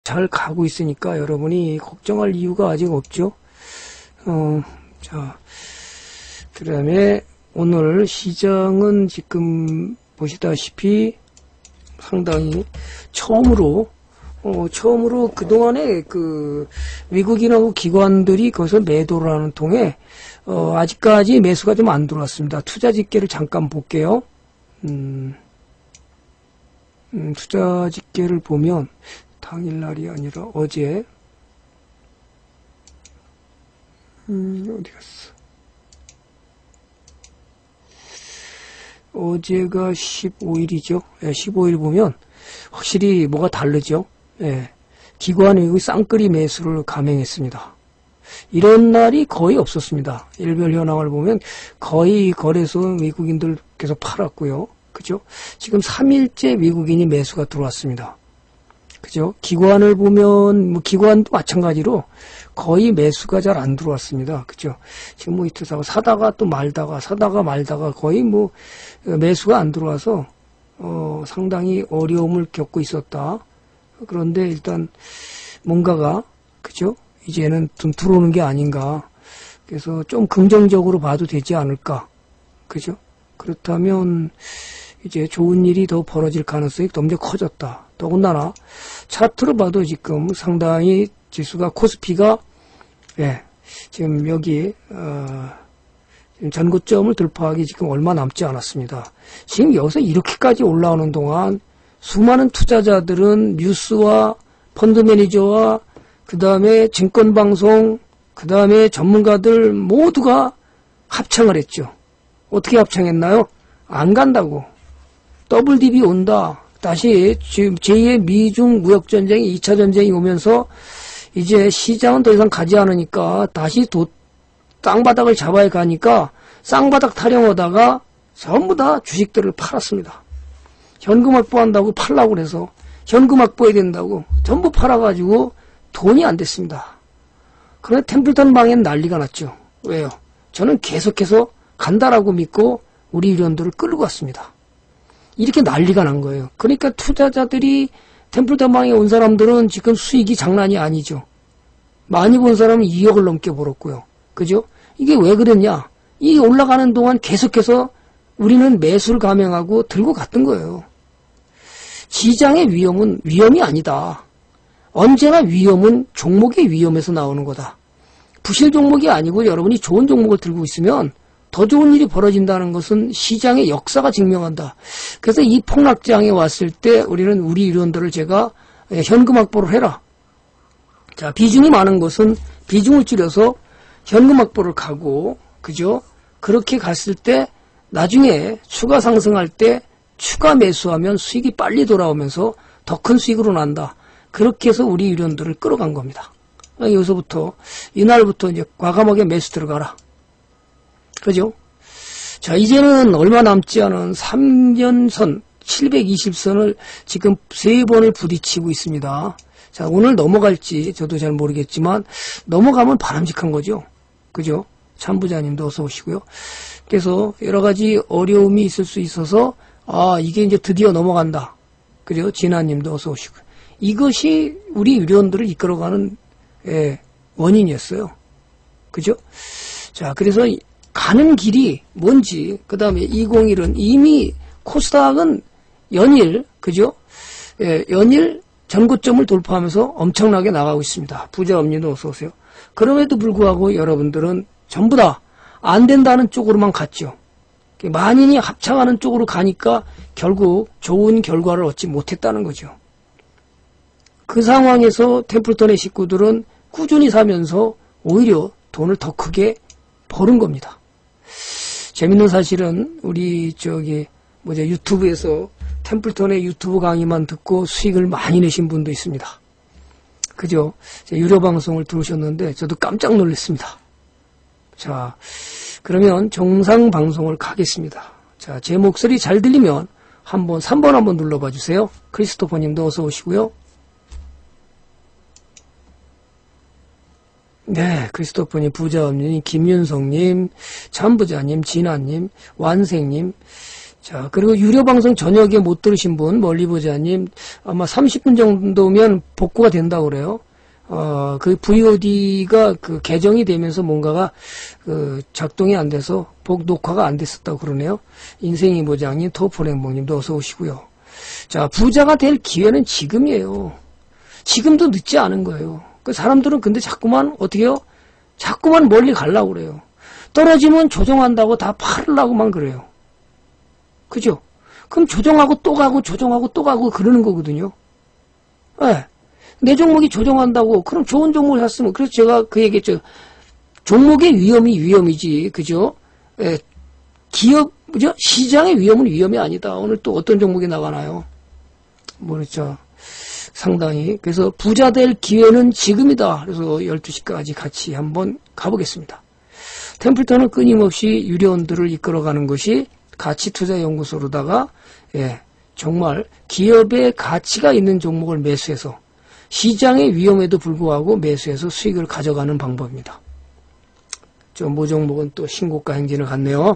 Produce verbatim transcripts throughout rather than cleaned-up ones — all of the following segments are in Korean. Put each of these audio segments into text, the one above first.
잘 가고 있으니까 여러분이 걱정할 이유가 아직 없죠. 어, 자, 그 다음에 오늘 시장은 지금 보시다시피 상당히 처음으로 어, 처음으로 그동안에 그 외국인하고 기관들이 거기서 매도를 하는 통에 어, 아직까지 매수가 좀 안 들어왔습니다. 투자 집계를 잠깐 볼게요. 음, 음, 투자 집계를 보면 당일날이 아니라 어제 음, 어디 갔어? 어제가 십오일이죠. 예, 십오일 보면 확실히 뭐가 다르죠. 예, 기관 외국 쌍끌이 매수를 감행했습니다. 이런 날이 거의 없었습니다. 일별 현황을 보면 거의 거래소 외국인들께서 팔았고요. 그죠? 지금 삼 일째 외국인이 매수가 들어왔습니다. 그죠? 기관을 보면 뭐 기관도 마찬가지로 거의 매수가 잘 안 들어왔습니다. 그죠? 지금 뭐 이틀 사고 사다가 또 말다가 사다가 말다가 거의 뭐 매수가 안 들어와서 어 상당히 어려움을 겪고 있었다. 그런데 일단 뭔가가 그죠? 이제는 좀 들어오는 게 아닌가. 그래서 좀 긍정적으로 봐도 되지 않을까. 그죠? 그렇다면 이제 좋은 일이 더 벌어질 가능성이 점점 커졌다. 더군다나 차트로 봐도 지금 상당히 지수가 코스피가 예, 지금 여기 어, 지금 전고점을 돌파하기 지금 얼마 남지 않았습니다. 지금 여기서 이렇게까지 올라오는 동안 수많은 투자자들은 뉴스와 펀드 매니저와 그 다음에 증권방송 그 다음에 전문가들 모두가 합창을 했죠. 어떻게 합창했나요? 안 간다고. 더블 딥이 온다. 다시 지금 제이의 미중 무역전쟁이 이 차 전쟁이 오면서 이제 시장은 더 이상 가지 않으니까 다시 도, 땅바닥을 잡아야 가니까 쌍바닥 타령하다가 전부 다 주식들을 팔았습니다. 현금 확보한다고 팔라고 그래서 현금 확보해야 된다고 전부 팔아가지고 돈이 안 됐습니다. 그런데 템플턴 방엔 난리가 났죠. 왜요? 저는 계속해서 간다라고 믿고 우리 위원들을 끌고 갔습니다. 이렇게 난리가 난 거예요. 그러니까 투자자들이 템플턴 방에 온 사람들은 지금 수익이 장난이 아니죠. 많이 본 사람은 이억을 넘게 벌었고요. 그죠? 이게 왜 그랬냐? 이 올라가는 동안 계속해서 우리는 매수를 감행하고 들고 갔던 거예요. 시장의 위험은 위험이 아니다. 언제나 위험은 종목의 위험에서 나오는 거다. 부실 종목이 아니고 여러분이 좋은 종목을 들고 있으면 더 좋은 일이 벌어진다는 것은 시장의 역사가 증명한다. 그래서 이 폭락장에 왔을 때 우리는 우리 위원들을 제가 현금 확보를 해라. 자, 비중이 많은 것은 비중을 줄여서 현금 확보를 가고, 그죠? 그렇게 갔을 때 나중에 추가 상승할 때 추가 매수하면 수익이 빨리 돌아오면서 더 큰 수익으로 난다. 그렇게 해서 우리 위원들을 끌어간 겁니다. 여기서부터 이날부터 이제 과감하게 매수 들어가라. 그죠? 자, 이제는 얼마 남지 않은 삼 년선, 칠백이십 선을 지금 세 번을 부딪히고 있습니다. 자, 오늘 넘어갈지 저도 잘 모르겠지만 넘어가면 바람직한 거죠. 그죠? 참부자님도 어서 오시고요. 그래서 여러 가지 어려움이 있을 수 있어서 아, 이게 이제 드디어 넘어간다. 그죠? 진아님도 어서 오시고요. 이것이 우리 위원들을 이끌어가는 예, 원인이었어요. 그죠? 자, 그래서 가는 길이 뭔지, 그 다음에 이백일은 이미 코스닥은 연일, 그죠? 예, 연일 전고점을 돌파하면서 엄청나게 나가고 있습니다. 부자엄니도 어서오세요. 그럼에도 불구하고 여러분들은 전부 다 안 된다는 쪽으로만 갔죠. 만인이 합창하는 쪽으로 가니까 결국 좋은 결과를 얻지 못했다는 거죠. 그 상황에서 템플턴의 식구들은 꾸준히 사면서 오히려 돈을 더 크게 버는 겁니다. 재밌는 사실은 우리 저기 뭐죠 유튜브에서 템플턴의 유튜브 강의만 듣고 수익을 많이 내신 분도 있습니다. 그죠? 유료 방송을 들으셨는데 저도 깜짝 놀랐습니다. 자, 그러면 정상 방송을 가겠습니다. 자, 제 목소리 잘 들리면 한번 삼 번 한번 눌러봐 주세요. 크리스토퍼님도 어서 오시고요. 네, 크리스토퍼님, 부자엄님, 김윤성님, 참부자님, 진아님, 완생님. 자, 그리고 유료 방송 저녁에 못 들으신 분, 멀리 보자님, 아마 삼십 분 정도면 복구가 된다고 그래요. 어, 그 브이오디가 그 개정이 되면서 뭔가가 그 작동이 안 돼서 복 녹화가 안 됐었다고 그러네요. 인생이 모장님, 토포랭봉님도 어서 오시고요. 자, 부자가 될 기회는 지금이에요. 지금도 늦지 않은 거예요. 그 사람들은 근데 자꾸만 어떻게 해요? 자꾸만 멀리 가려고 그래요. 떨어지면 조정한다고 다 팔으려고만 그래요. 그죠? 그럼 조정하고 또 가고 조정하고 또 가고 그러는 거거든요. 네. 내 종목이 조정한다고 그럼 좋은 종목을 샀으면 그래서 제가 그 얘기했죠. 종목의 위험이 위험이지. 그죠? 네. 기업 그죠? 시장의 위험은 위험이 아니다. 오늘 또 어떤 종목이 나가나요? 모르죠. 상당히. 그래서 부자 될 기회는 지금이다. 그래서 열두 시까지 같이 한번 가보겠습니다. 템플턴은 끊임없이 유료원들을 이끌어가는 것이 가치투자연구소로다가 예, 정말 기업의 가치가 있는 종목을 매수해서 시장의 위험에도 불구하고 매수해서 수익을 가져가는 방법입니다. 저 모종목은 또 신고가 행진을 갔네요.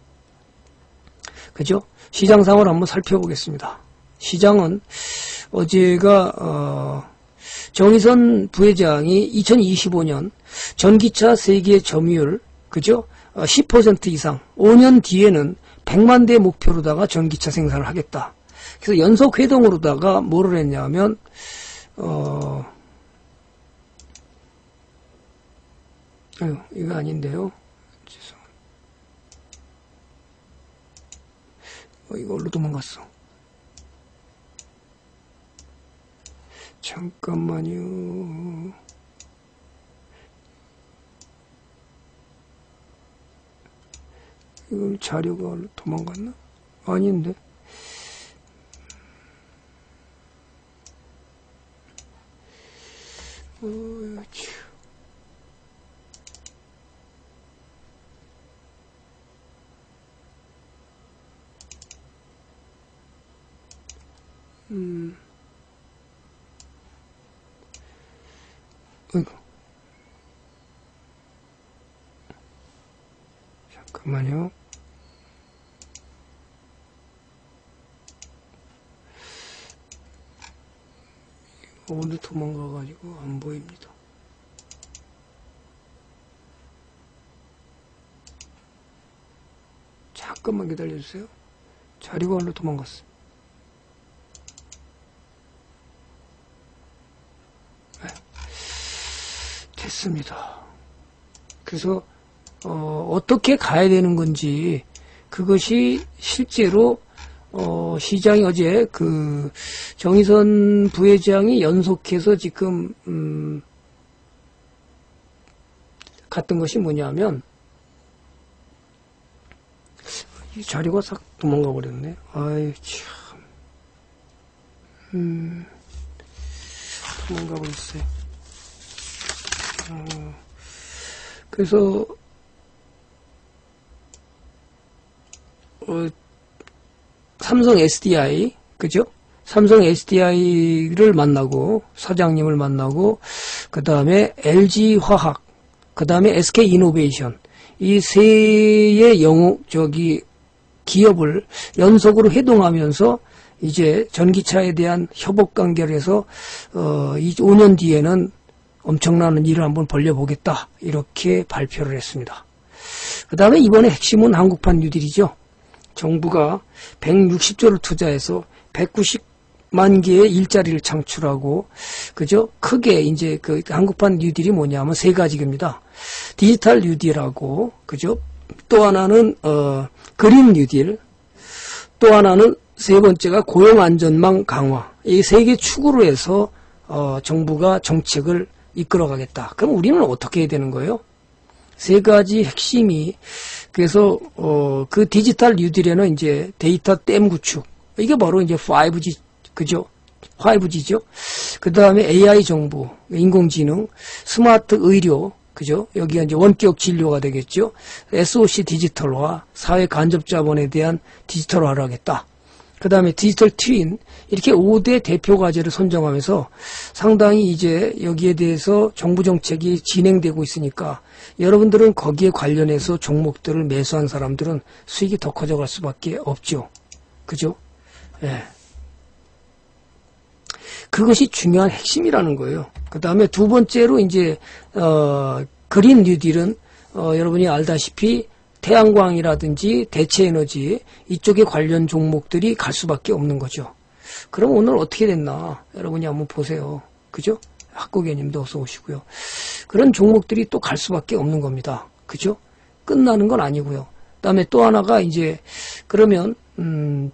그죠? 시장 상황을 한번 살펴보겠습니다. 시장은 어제가 어, 정의선 부회장이 이천이십오 년 전기차 세계 점유율 그죠? 어, 십 퍼센트 이상 오 년 뒤에는 백만 대 목표로다가 전기차 생산을 하겠다. 그래서 연속 회동으로다가 뭐를 했냐면 어 아유, 이거 아닌데요. 죄송합니다. 어, 이걸로 도망갔어. 잠깐만요. 이건 자료가 도망갔나? 아닌데. 어, 음. 어이구. 잠깐만요. 오늘 도망가가지고 안 보입니다. 잠깐만 기다려주세요. 자료가 오늘 도망갔어. 네. 됐습니다. 그래서 어, 어떻게 가야 되는 건지 그것이 실제로 어, 시장이 어제 그 정의선 부회장이 연속해서 지금 음, 갔던 것이 뭐냐면 이 자료가 싹 도망가 버렸네. 아이 참, 음, 도망가 버렸어요. 어, 그래서 어, 삼성 에스디아이, 그죠? 삼성 에스디아이를 만나고, 사장님을 만나고, 그 다음에 엘지화학, 그 다음에 에스케이이노베이션, 이 세의 영웅, 저기, 기업을 연속으로 회동하면서, 이제 전기차에 대한 협업 관계를 해서, 어, 이 오 년 뒤에는 엄청난 일을 한번 벌려보겠다. 이렇게 발표를 했습니다. 그 다음에 이번에 핵심은 한국판 뉴딜이죠. 정부가 백육십 조를 투자해서 백구십만 개의 일자리를 창출하고, 그죠? 크게 이제 그 한국판 뉴딜이 뭐냐면 세 가지입니다. 디지털 뉴딜하고, 그죠? 또 하나는, 어, 그린 뉴딜, 또 하나는 세 번째가 고용안전망 강화. 이 세 개 축으로 해서, 어, 정부가 정책을 이끌어 가겠다. 그럼 우리는 어떻게 해야 되는 거예요? 세 가지 핵심이 그래서 어, 그 디지털 뉴딜에는 이제 데이터 댐 구축 이게 바로 이제 파이브지 그죠? 파이브지죠. 그 다음에 에이아이 정보, 인공지능, 스마트 의료 그죠? 여기가 이제 원격 진료가 되겠죠. 에스오씨 디지털화, 사회 간접 자본에 대한 디지털화를 하겠다. 그 다음에 디지털 트윈, 이렇게 오 대 대표 과제를 선정하면서 상당히 이제 여기에 대해서 정부 정책이 진행되고 있으니까 여러분들은 거기에 관련해서 종목들을 매수한 사람들은 수익이 더 커져갈 수밖에 없죠. 그죠? 예. 그것이 중요한 핵심이라는 거예요. 그 다음에 두 번째로 이제, 어, 그린 뉴딜은, 어, 여러분이 알다시피 태양광이라든지 대체에너지 이쪽에 관련 종목들이 갈 수밖에 없는 거죠. 그럼 오늘 어떻게 됐나 여러분이 한번 보세요. 그죠? 학고개님도 어서 오시고요. 그런 종목들이 또 갈 수밖에 없는 겁니다. 그죠? 끝나는 건 아니고요. 그다음에 또 하나가 이제 그러면 음,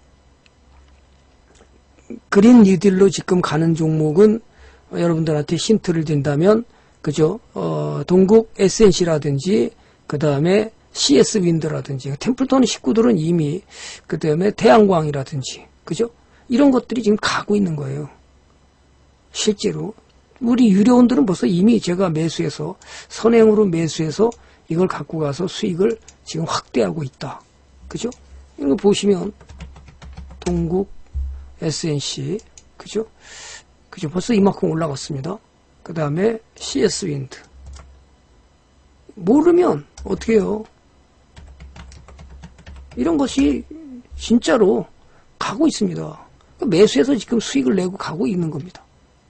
그린 뉴딜로 지금 가는 종목은 여러분들한테 힌트를 든다면 그죠? 어, 동국 에스엔씨라든지 그 다음에 씨에스 윈드라든지 템플턴 식구들은 이미 그 다음에 태양광이라든지 그죠? 이런 것들이 지금 가고 있는 거예요. 실제로 우리 유료원들은 벌써 이미 제가 매수해서 선행으로 매수해서 이걸 갖고 가서 수익을 지금 확대하고 있다. 그죠? 이거 보시면 동국 에스엔씨 그죠? 그죠? 벌써 이만큼 올라갔습니다. 그 다음에 씨에스 윈드 모르면 어떻게 해요? 이런 것이 진짜로 가고 있습니다. 매수해서 지금 수익을 내고 가고 있는 겁니다.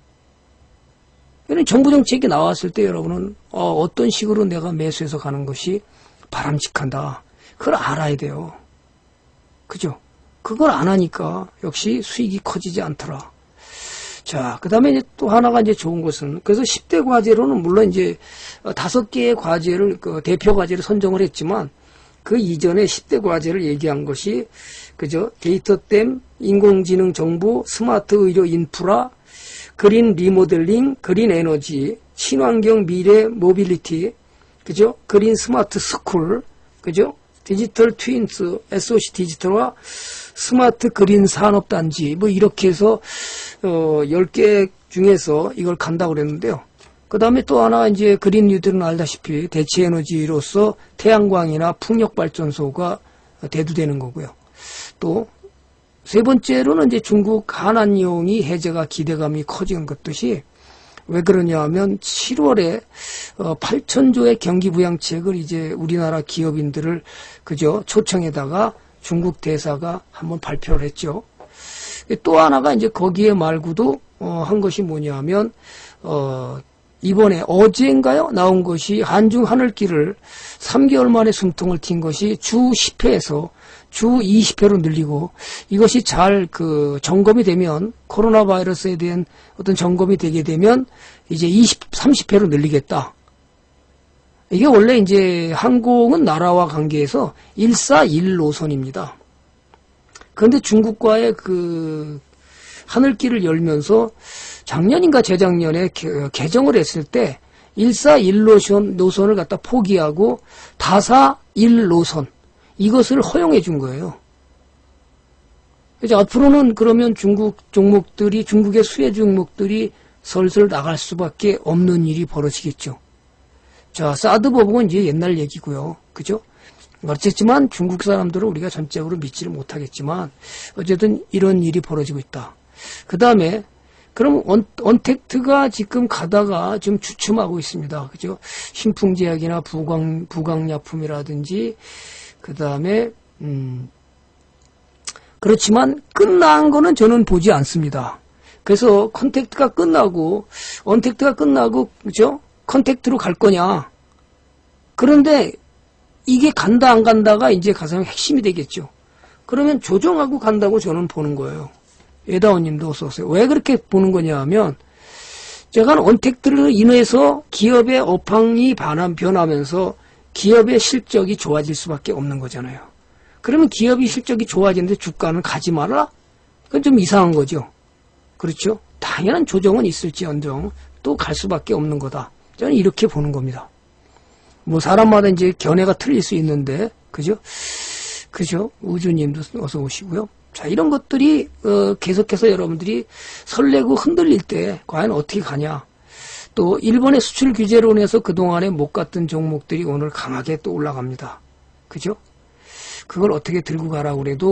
정부 정책이 나왔을 때 여러분은 어, 어떤 식으로 내가 매수해서 가는 것이 바람직한다. 그걸 알아야 돼요. 그죠? 그걸 안 하니까 역시 수익이 커지지 않더라. 자, 그 다음에 또 하나가 이제 좋은 것은, 그래서 십 대 과제로는 물론 이제 다섯 개의 과제를, 그 대표 과제를 선정을 했지만, 그 이전에 십 대 과제를 얘기한 것이, 그죠? 데이터댐, 인공지능 정보, 스마트 의료 인프라, 그린 리모델링, 그린 에너지, 친환경 미래 모빌리티, 그죠? 그린 스마트 스쿨, 그죠? 디지털 트윈스, 에스오씨 디지털과 스마트 그린 산업단지, 뭐 이렇게 해서, 어, 열 개 중에서 이걸 간다고 그랬는데요. 그 다음에 또 하나 이제 그린 뉴딜은 알다시피 대체 에너지로서 태양광이나 풍력발전소가 대두되는 거고요. 또 세 번째로는 이제 중국 한한용이 해제가 기대감이 커진 것듯이 왜 그러냐 하면 칠월에 어, 팔천조의 경기부양책을 이제 우리나라 기업인들을 그저 초청에다가 중국 대사가 한번 발표를 했죠. 또 하나가 이제 거기에 말고도 어, 한 것이 뭐냐 하면 어, 이번에 어제인가요? 나온 것이 한중 하늘길을 삼 개월 만에 숨통을 튄 것이 주 십 회에서 주 이십 회로 늘리고 이것이 잘 그 점검이 되면 코로나 바이러스에 대한 어떤 점검이 되게 되면 이제 이십, 삼십 회로 늘리겠다. 이게 원래 이제 항공은 나라와 관계해서 일사일 노선입니다. 그런데 중국과의 그 하늘길을 열면서 작년인가 재작년에 개정을 했을 때 일사일 노선, 노선을 갖다 포기하고 다사일 노선 이것을 허용해 준 거예요. 이제 앞으로는 그러면 중국 종목들이 중국의 수혜 종목들이 슬슬 나갈 수밖에 없는 일이 벌어지겠죠. 자, 사드 버벅은 이제 옛날 얘기고요. 그죠? 어쨌지만 중국 사람들은 우리가 전적으로 믿지를 못하겠지만 어쨌든 이런 일이 벌어지고 있다. 그 다음에 그럼 언, 언택트가 지금 가다가 지금 주춤하고 있습니다. 그죠? 신풍제약이나 부강, 부강약품이라든지 그 다음에 음, 그렇지만 끝난 거는 저는 보지 않습니다. 그래서 컨택트가 끝나고 언택트가 끝나고 그죠? 컨택트로 갈 거냐? 그런데 이게 간다 안 간다가 이제 가장 핵심이 되겠죠. 그러면 조정하고 간다고 저는 보는 거예요. 예다원님도 어서 오세요. 왜 그렇게 보는 거냐 하면 제가 언택트를 인해서 기업의 업황이 반환 변하면서 기업의 실적이 좋아질 수밖에 없는 거잖아요. 그러면 기업이 실적이 좋아지는데 주가는 가지 마라? 그건 좀 이상한 거죠. 그렇죠? 당연한 조정은 있을지언정 또 갈 수밖에 없는 거다. 저는 이렇게 보는 겁니다. 뭐 사람마다 이제 견해가 틀릴 수 있는데 그죠? 그죠? 우주님도 어서 오시고요. 자, 이런 것들이 어, 계속해서 여러분들이 설레고 흔들릴 때 과연 어떻게 가냐. 또 일본의 수출 규제로 인해서 그동안에 못 갔던 종목들이 오늘 강하게 또 올라갑니다. 그죠? 그걸 어떻게 들고 가라고 그래도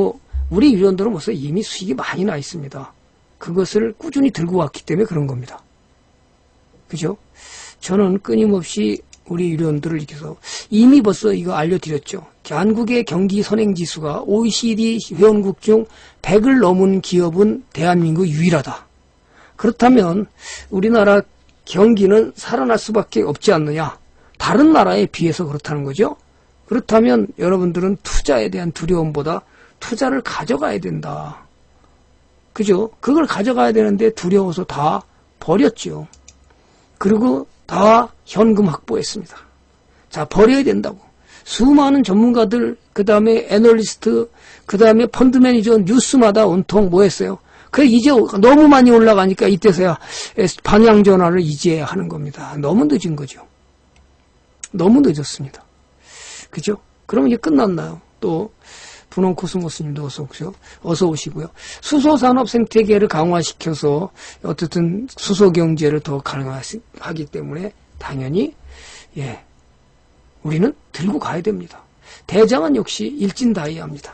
우리 유료원들은 벌써 이미 수익이 많이 나 있습니다. 그것을 꾸준히 들고 왔기 때문에 그런 겁니다. 그죠? 저는 끊임없이 우리 유료원들을 이렇게서 이미 벌써 이거 알려드렸죠. 한국의 경기 선행지수가 오이시디 회원국 중 백을 넘은 기업은 대한민국 유일하다. 그렇다면 우리나라 경기는 살아날 수밖에 없지 않느냐. 다른 나라에 비해서 그렇다는 거죠. 그렇다면 여러분들은 투자에 대한 두려움보다 투자를 가져가야 된다. 그죠? 그걸 가져가야 되는데 두려워서 다 버렸죠. 그리고 다 현금 확보했습니다. 자, 버려야 된다고. 수많은 전문가들, 그 다음에 애널리스트, 그 다음에 펀드 매니저 뉴스마다 온통 뭐 했어요? 그 이제 너무 많이 올라가니까 이때서야 방향 전환을 이제 하는 겁니다. 너무 늦은 거죠. 너무 늦었습니다. 그죠? 그럼 이제 끝났나요? 또 분홍 코스모스님도 어서 오세요. 어서 오시고요. 수소산업 생태계를 강화시켜서 어쨌든 수소 경제를 더 강화하기 때문에 당연히 예 우리는 들고 가야 됩니다. 대장은 역시 일진다이아입니다.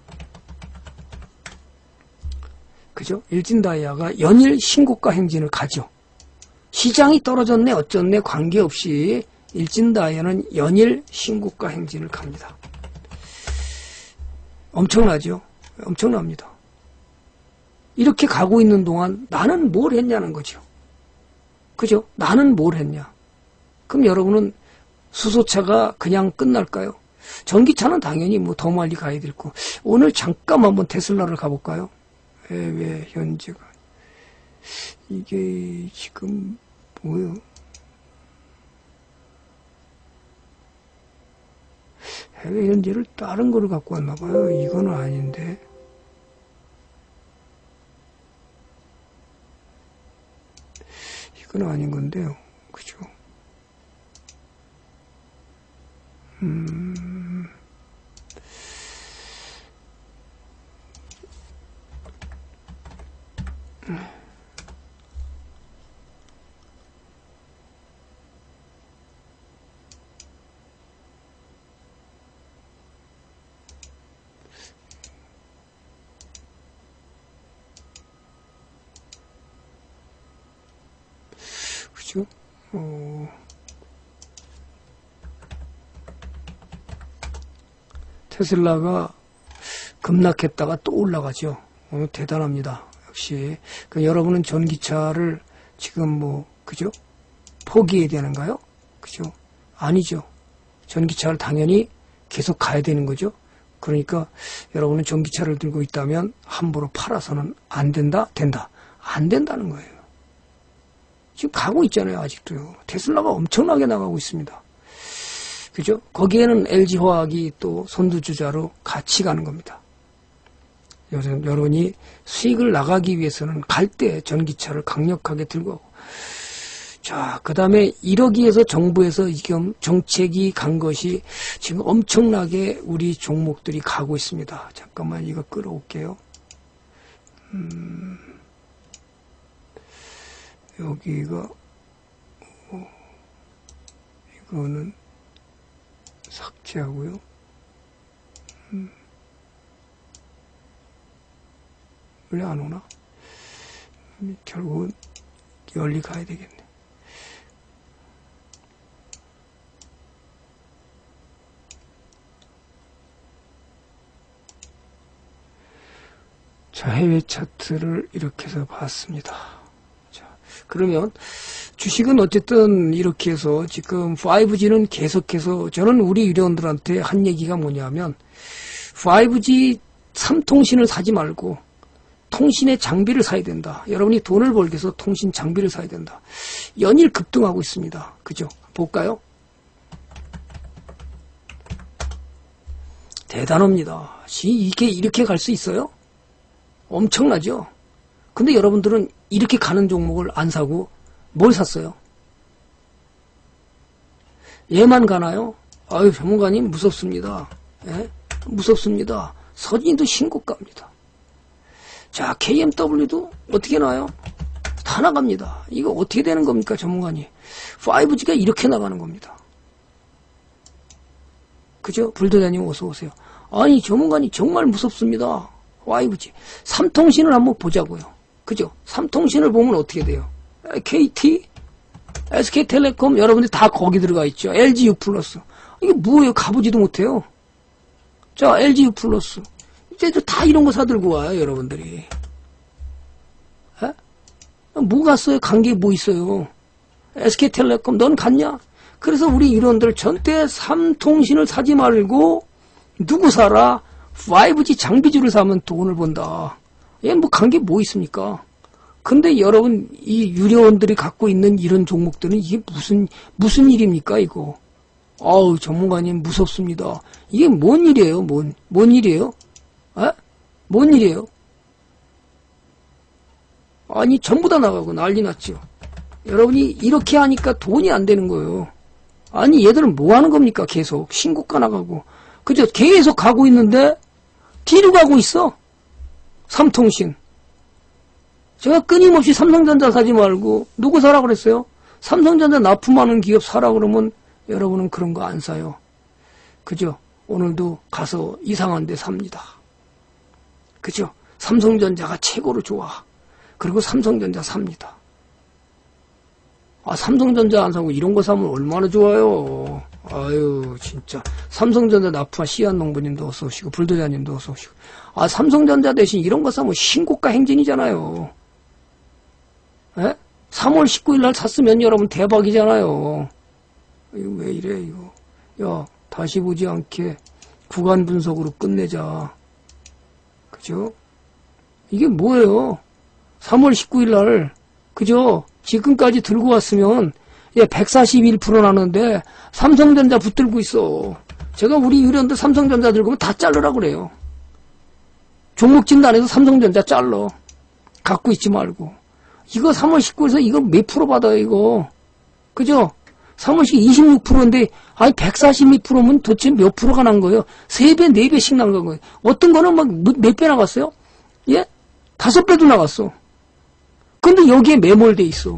그죠? 일진다이아가 연일 신고가 행진을 가죠. 시장이 떨어졌네 어쩌네 관계없이 일진다이아는 연일 신고가 행진을 갑니다. 엄청나죠? 엄청납니다. 이렇게 가고 있는 동안 나는 뭘 했냐는 거죠. 그죠? 나는 뭘 했냐. 그럼 여러분은 수소차가 그냥 끝날까요? 전기차는 당연히 뭐 더 멀리 가야 되고 오늘 잠깐 한번 테슬라를 가볼까요? 해외 현재가 이게 지금 뭐예요? 해외 현재를 다른 거를 갖고 왔나 봐요. 이거는 아닌데. 이건 아닌 건데요. 그죠? 음. 그죠? 어. 테슬라가 급락했다가 또 올라가죠. 어, 대단합니다. 역시 그 여러분은 전기차를 지금 뭐 그죠? 포기해야 되는가요? 그죠? 아니죠. 전기차를 당연히 계속 가야 되는 거죠. 그러니까 여러분은 전기차를 들고 있다면 함부로 팔아서는 안 된다? 된다. 안 된다는 거예요. 지금 가고 있잖아요. 아직도요. 테슬라가 엄청나게 나가고 있습니다. 그죠? 거기에는 엘지화학이 또 선두주자로 같이 가는 겁니다. 요즘 여론이 수익을 나가기 위해서는 갈 때 전기차를 강력하게 들고 가고. 자, 그 다음에 이러기에서 정부에서 지금 정책이 간 것이 지금 엄청나게 우리 종목들이 가고 있습니다. 잠깐만 이거 끌어올게요. 음, 여기가, 어, 이거는 삭제하고요. 음. 왜 안 오나? 결국은 열리 가야 되겠네. 자, 해외 차트를 이렇게 해서 봤습니다. 자, 그러면 주식은 어쨌든 이렇게 해서 지금 파이브지는 계속해서 저는 우리 유료원들한테 한 얘기가 뭐냐면 파이브지 삼통신을 사지 말고 통신의 장비를 사야 된다. 여러분이 돈을 벌기 위해서 통신 장비를 사야 된다. 연일 급등하고 있습니다. 그죠? 볼까요? 대단합니다. 이게 이렇게 갈 수 있어요? 엄청나죠? 근데 여러분들은 이렇게 가는 종목을 안 사고 뭘 샀어요? 얘만 가나요? 아유, 전문가님 무섭습니다. 예? 무섭습니다. 서진도 신고가입니다. 자, 케이엠더블유도 어떻게 나와요? 다 나갑니다. 이거 어떻게 되는 겁니까, 전문가님? 파이브지가 이렇게 나가는 겁니다. 그죠? 불도자님 어서 오세요. 아니, 전문가님 정말 무섭습니다. 와이브지. 삼통신을 한번 보자고요. 그죠? 삼통신을 보면 어떻게 돼요? 케이티, 에스케이텔레콤, 여러분들 다 거기 들어가 있죠. 엘지유 플러스. 이게 뭐예요? 가보지도 못해요. 자, 엘지유 플러스. 이제 다 이런 거 사들고 와요, 여러분들이. 에? 뭐 갔어요? 간 게 뭐 있어요? 에스케이텔레콤, 넌 갔냐? 그래서 우리 이론들 전체 삼통신을 사지 말고, 누구 사라? 파이브지 장비주를 사면 돈을 번다. 얘 뭐 간 게 뭐 있습니까? 근데 여러분, 이 유료원들이 갖고 있는 이런 종목들은 이게 무슨, 무슨 일입니까, 이거? 아우, 전문가님 무섭습니다. 이게 뭔 일이에요, 뭔, 뭔 일이에요? 에? 뭔 일이에요? 아니, 전부 다 나가고 난리 났죠. 여러분이 이렇게 하니까 돈이 안 되는 거예요. 아니, 얘들은 뭐 하는 겁니까, 계속. 신고가 나가고. 그죠? 계속 가고 있는데, 뒤로 가고 있어. 삼통신. 제가 끊임없이 삼성전자 사지 말고 누구 사라 그랬어요? 삼성전자 납품하는 기업 사라 그러면 여러분은 그런 거 안 사요. 그죠? 오늘도 가서 이상한 데 삽니다. 그죠? 삼성전자가 최고로 좋아. 그리고 삼성전자 삽니다. 아, 삼성전자 안 사고 이런 거 사면 얼마나 좋아요. 아유, 진짜. 삼성전자 납품한 씨앗농부님도 어서 오시고, 불도자님도 어서 오시고. 아, 삼성전자 대신 이런 거 사면 신고가 행진이잖아요. 에? 삼월 십구일 날 샀으면 여러분 대박이잖아요. 이거 왜 이래, 이거. 야, 다시 보지 않게 구간 분석으로 끝내자. 그죠? 이게 뭐예요? 삼월 십구일 날, 그죠? 지금까지 들고 왔으면, 예, 백사십일 퍼센트 나는데, 삼성전자 붙들고 있어. 제가 우리 유료원들 삼성전자 들고 오면 다 자르라고 그래요. 종목 진단에서 삼성전자 잘러. 갖고 있지 말고. 이거 삼월 십구일에서 이거 몇 프로 받아요, 이거. 그죠? 삼월 십구 이십육 퍼센트인데, 아니, 백사십이 퍼센트면 도대체 몇 프로가 난 거예요? 세 배, 네 배씩 난 거예요. 어떤 거는 막 몇 배 나갔어요? 예? 다섯 배도 나갔어. 근데 여기에 매몰돼 있어.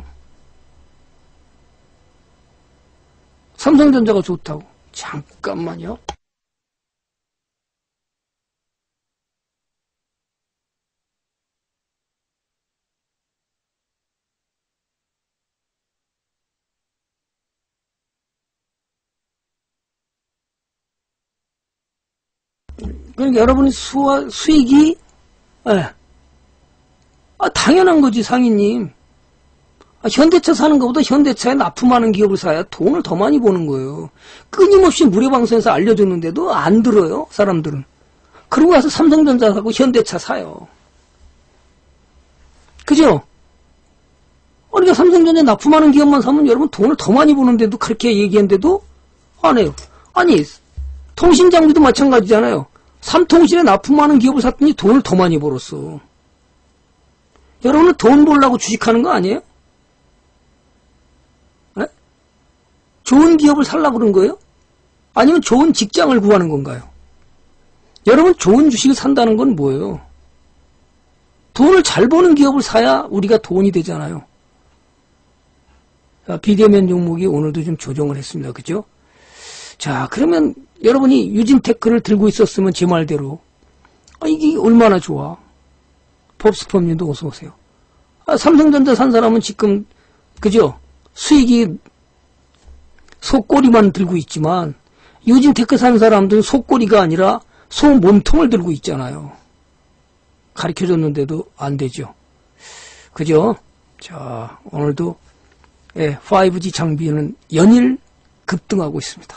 삼성전자가 좋다고. 잠깐만요. 그러니까 여러분이 수, 수익이, 예. 아, 당연한 거지, 상인님. 아, 현대차 사는 것보다 현대차에 납품하는 기업을 사야 돈을 더 많이 버는 거예요. 끊임없이 무료방송에서 알려줬는데도 안 들어요, 사람들은. 그러고 가서 삼성전자 사고 현대차 사요. 그죠? 그러니까 삼성전자 납품하는 기업만 사면 여러분 돈을 더 많이 버는데도 그렇게 얘기했는데도 안 해요. 아니, 통신장비도 마찬가지잖아요. 삼통신에 납품하는 기업을 샀더니 돈을 더 많이 벌었어. 여러분은 돈 벌려고 주식하는 거 아니에요? 네? 좋은 기업을 살려고 그런 거예요? 아니면 좋은 직장을 구하는 건가요? 여러분 좋은 주식을 산다는 건 뭐예요? 돈을 잘 버는 기업을 사야 우리가 돈이 되잖아요. 자, 비대면 종목이 오늘도 좀 조정을 했습니다. 그죠? 자, 그러면 여러분이 유진테크를 들고 있었으면 제 말대로 아, 이게 얼마나 좋아. 법스펌님도 어서 오세요. 아, 삼성전자 산 사람은 지금 그죠? 수익이 속꼬리만 들고 있지만 유진테크 산 사람들은 속꼬리가 아니라 소 몸통을 들고 있잖아요. 가르쳐줬는데도 안 되죠. 그죠? 자, 오늘도 예, 파이브지 장비는 연일 급등하고 있습니다.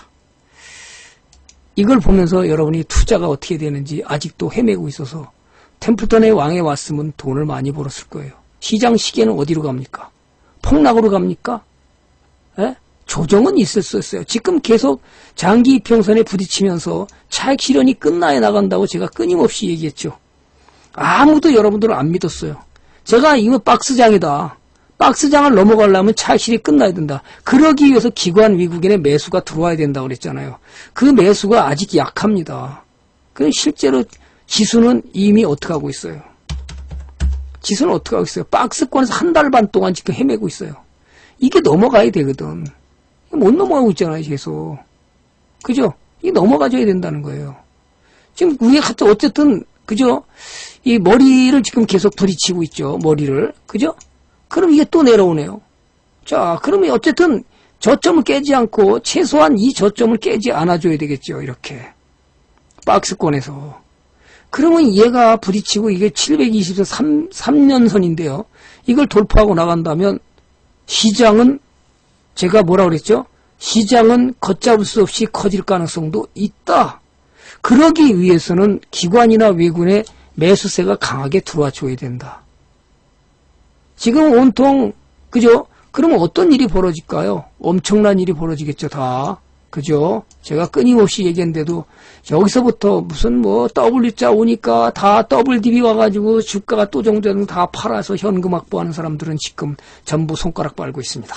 이걸 보면서 여러분이 투자가 어떻게 되는지 아직도 헤매고 있어서 템플턴의 왕에 왔으면 돈을 많이 벌었을 거예요. 시장 시계는 어디로 갑니까? 폭락으로 갑니까? 예? 조정은 있을 수 있어요. 지금 계속 장기 이평선에 부딪히면서 차익 실현이 끝나야 나간다고 제가 끊임없이 얘기했죠. 아무도 여러분들을 안 믿었어요. 제가 이거 박스장이다. 박스장을 넘어가려면 차익 실현이 끝나야 된다. 그러기 위해서 기관 외국인의 매수가 들어와야 된다고 그랬잖아요. 그 매수가 아직 약합니다. 그럼 실제로 지수는 이미 어떻게 하고 있어요? 지수는 어떻게 하고 있어요? 박스권에서 한 달 반 동안 지금 헤매고 있어요. 이게 넘어가야 되거든. 못 넘어가고 있잖아요, 계속. 그죠? 이게 넘어가줘야 된다는 거예요. 지금 위에 어쨌든 그죠? 이 머리를 지금 계속 부딪히고 있죠. 머리를. 그죠? 그럼 이게 또 내려오네요. 자, 그러면 어쨌든 저점을 깨지 않고 최소한 이 저점을 깨지 않아줘야 되겠죠. 이렇게. 박스권에서. 그러면 얘가 부딪히고 이게 칠백이십사 삼 년선인데요. 이걸 돌파하고 나간다면 시장은 제가 뭐라 그랬죠? 시장은 걷잡을 수 없이 커질 가능성도 있다. 그러기 위해서는 기관이나 외국인의 매수세가 강하게 들어와 줘야 된다. 지금 온통 그죠? 그러면 어떤 일이 벌어질까요? 엄청난 일이 벌어지겠죠, 다. 그죠? 제가 끊임없이 얘기했는데도 여기서부터 무슨 뭐 W자 오니까 다 더블디비 와가지고 주가가 또 정도는 다 팔아서 현금 확보하는 사람들은 지금 전부 손가락 빨고 있습니다.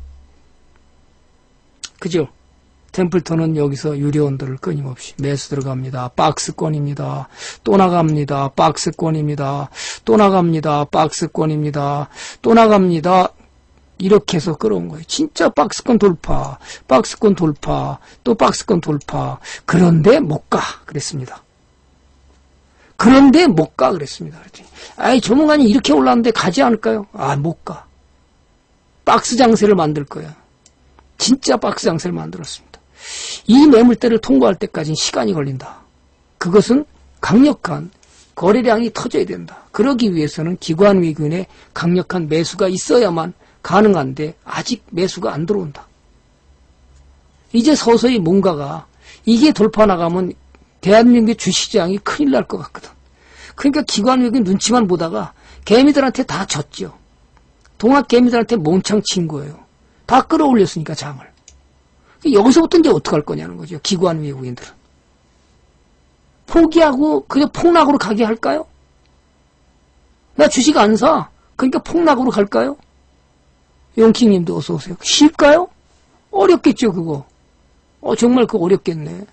그죠? 템플턴은 여기서 유료원들을 끊임없이 매수 들어갑니다. 박스권입니다. 또 나갑니다. 박스권입니다. 또 나갑니다. 박스권입니다. 또 나갑니다. 이렇게 해서 끌어온 거예요. 진짜 박스권 돌파, 박스권 돌파, 또 박스권 돌파. 그런데 못 가. 그랬습니다. 그런데 못 가. 그랬습니다. 아이, 조만간에 이렇게 올랐는데 가지 않을까요? 아, 못 가. 박스 장세를 만들 거야. 진짜 박스 장세를 만들었습니다. 이 매물대를 통과할 때까지는 시간이 걸린다. 그것은 강력한 거래량이 터져야 된다. 그러기 위해서는 기관 외국인의 강력한 매수가 있어야만 가능한데 아직 매수가 안 들어온다. 이제 서서히 뭔가가 이게 돌파 나가면 대한민국의 주시장이 큰일 날 것 같거든. 그러니까 기관 외국인 눈치만 보다가 개미들한테 다 졌죠. 동학 개미들한테 몽창 친 거예요. 다 끌어올렸으니까 장을. 여기서부터 이제 어떡할 거냐는 거죠. 기관 외국인들은. 포기하고 그냥 폭락으로 가게 할까요? 나 주식 안 사. 그러니까 폭락으로 갈까요? 용킹님도 어서 오세요. 쉽까요? 어렵겠죠, 그거. 어, 정말 그거 어렵겠네.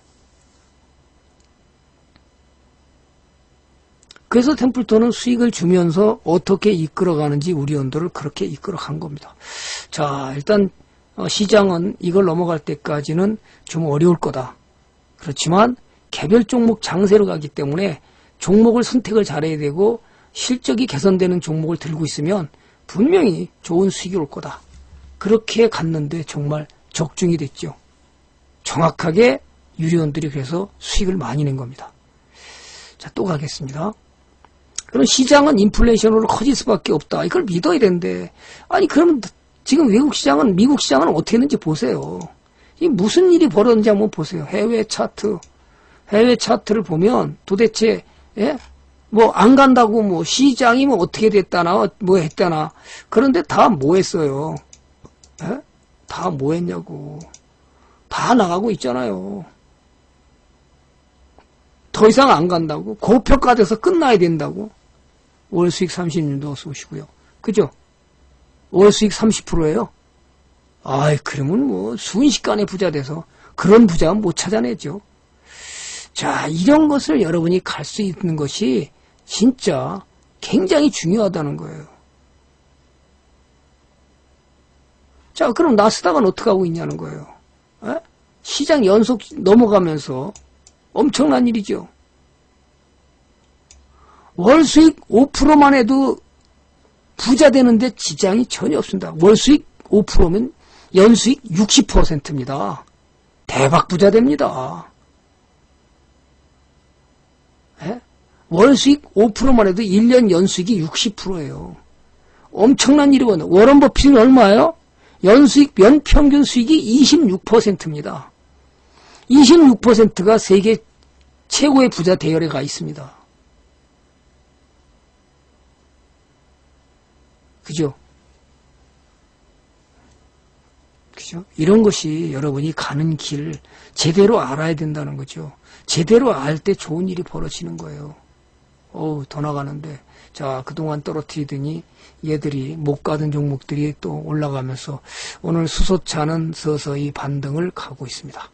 그래서 템플턴은 수익을 주면서 어떻게 이끌어가는지 우리 연도를 그렇게 이끌어간 겁니다. 자, 일단 시장은 이걸 넘어갈 때까지는 좀 어려울 거다. 그렇지만 개별 종목 장세로 가기 때문에 종목을 선택을 잘해야 되고 실적이 개선되는 종목을 들고 있으면 분명히 좋은 수익이 올 거다. 그렇게 갔는데 정말 적중이 됐죠. 정확하게 유료원들이 그래서 수익을 많이 낸 겁니다. 자, 또 가겠습니다. 그럼 시장은 인플레이션으로 커질 수밖에 없다. 이걸 믿어야 되는데, 아니 그러면 지금 외국 시장은, 미국 시장은 어떻게 했는지 보세요. 이 무슨 일이 벌어졌는지 한번 보세요. 해외 차트, 해외 차트를 보면 도대체 예? 뭐 안 간다고 뭐 시장이 뭐 어떻게 됐다나 뭐 했다나 그런데 다 뭐 했어요? 예? 다 뭐 했냐고. 다 나가고 있잖아요. 더 이상 안 간다고. 고평가돼서 끝나야 된다고. 월 수익 삼십 년도 어서 오시고요. 그죠? 월 수익 삼십 퍼센트예요. 아이, 그러면 뭐 순식간에 부자 돼서 그런 부자는 못 찾아내죠. 자, 이런 것을 여러분이 갈 수 있는 것이 진짜 굉장히 중요하다는 거예요. 자, 그럼 나스닥은 어떻게 하고 있냐는 거예요. 에? 시장 연속 넘어가면서 엄청난 일이죠. 월 수익 오 퍼센트만 해도 부자 되는데 지장이 전혀 없습니다. 월 수익 오 퍼센트면 연수익 육십 퍼센트입니다. 대박 부자 됩니다. 에? 월 수익 오 퍼센트만 해도 일 년 연수익이 육십 퍼센트예요. 엄청난 일이거든요. 워런 버핏은 얼마예요? 연수익, 연평균 수익이 이십육 퍼센트입니다. 이십육 퍼센트가 세계 최고의 부자 대열에 가 있습니다. 그죠? 그죠? 이런 것이 여러분이 가는 길 제대로 알아야 된다는 거죠. 제대로 알 때 좋은 일이 벌어지는 거예요. 어우, 더 나가는데. 자, 그동안 떨어뜨리더니 얘들이 못 가던 종목들이 또 올라가면서 오늘 수소차는 서서히 반등을 가고 있습니다.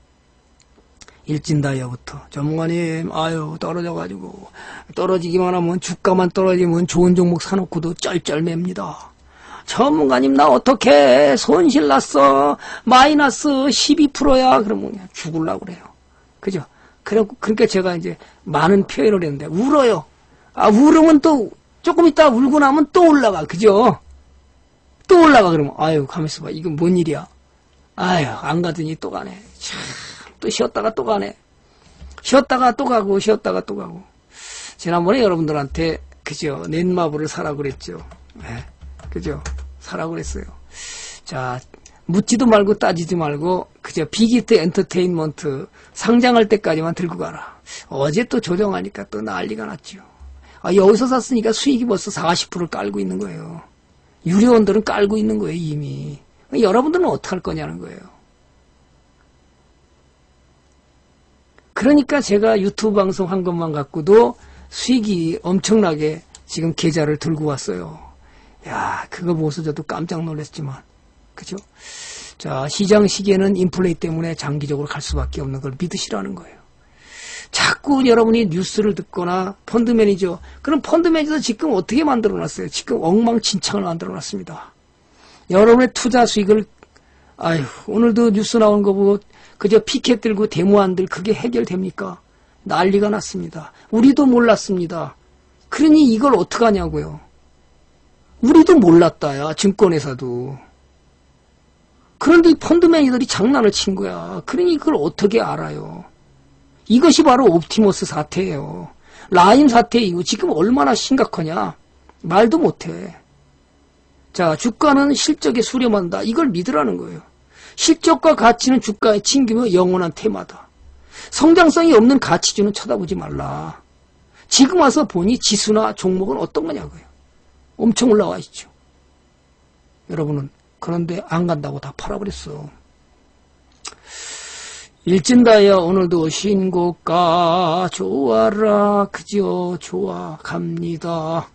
일진다이아부터 전문가님 아유 떨어져가지고 떨어지기만 하면 주가만 떨어지면 좋은 종목 사놓고도 쩔쩔맵니다. 전문가님 나 어떡해 손실 났어 마이너스 십이 퍼센트야 그러면 그냥 죽으려고 그래요. 그죠? 그래갖고, 그러니까 제가 이제 많은 표현을 했는데, 울어요. 아, 울으면 또, 조금 있다 울고 나면 또 올라가. 그죠? 또 올라가. 그러면, 아유, 가만있어 봐. 이건 뭔 일이야? 아유, 안 가더니 또 가네. 참, 또 쉬었다가 또 가네. 쉬었다가 또 가고, 쉬었다가 또 가고. 지난번에 여러분들한테, 그죠? 넷마블을 사라고 그랬죠. 네. 그죠? 사라고 그랬어요. 자, 묻지도 말고 따지지 말고, 그죠? 빅히트 엔터테인먼트 상장할 때까지만 들고 가라. 어제 또 조정하니까 또 난리가 났죠. 아, 여기서 샀으니까 수익이 벌써 사십 퍼센트를 깔고 있는 거예요. 유료원들은 깔고 있는 거예요, 이미. 여러분들은 어떡할 거냐는 거예요. 그러니까 제가 유튜브 방송 한 것만 갖고도 수익이 엄청나게 지금 계좌를 들고 왔어요. 야, 그거 보고서 저도 깜짝 놀랐지만. 그죠? 자, 시장 시기에는 인플레이 때문에 장기적으로 갈 수밖에 없는 걸 믿으시라는 거예요. 자꾸 여러분이 뉴스를 듣거나 펀드 매니저, 그럼 펀드 매니저 지금 어떻게 만들어 놨어요? 지금 엉망진창을 만들어 놨습니다. 여러분의 투자 수익을, 아유, 오늘도 뉴스 나온 거 보고 그저 피켓 들고 데모한들 그게 해결됩니까? 난리가 났습니다. 우리도 몰랐습니다. 그러니 이걸 어떡하냐고요. 우리도 몰랐다야, 증권회사도. 그런데 이 펀드 매니저들이 장난을 친 거야. 그러니 그걸 어떻게 알아요? 이것이 바로 옵티머스 사태예요. 라임 사태 이후 지금 얼마나 심각하냐. 말도 못해. 자, 주가는 실적에 수렴한다. 이걸 믿으라는 거예요. 실적과 가치는 주가에 챙기며 영원한 테마다. 성장성이 없는 가치주는 쳐다보지 말라. 지금 와서 보니 지수나 종목은 어떤 거냐고요. 엄청 올라와 있죠. 여러분은 그런데 안 간다고 다 팔아버렸어. 일진다이아 오늘도 신고가 좋아라. 그죠? 좋아 갑니다.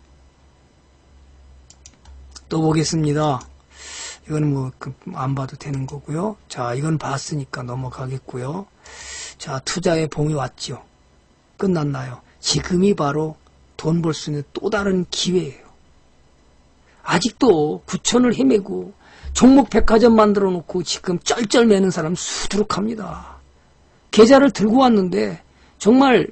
또 보겠습니다. 이건 뭐 안 봐도 되는 거고요. 자, 이건 봤으니까 넘어가겠고요. 자, 투자의 봄이 왔죠. 끝났나요? 지금이 바로 돈 벌 수 있는 또 다른 기회예요. 아직도 구천을 헤매고 종목 백화점 만들어 놓고 지금 쩔쩔매는 사람 수두룩합니다. 계좌를 들고 왔는데 정말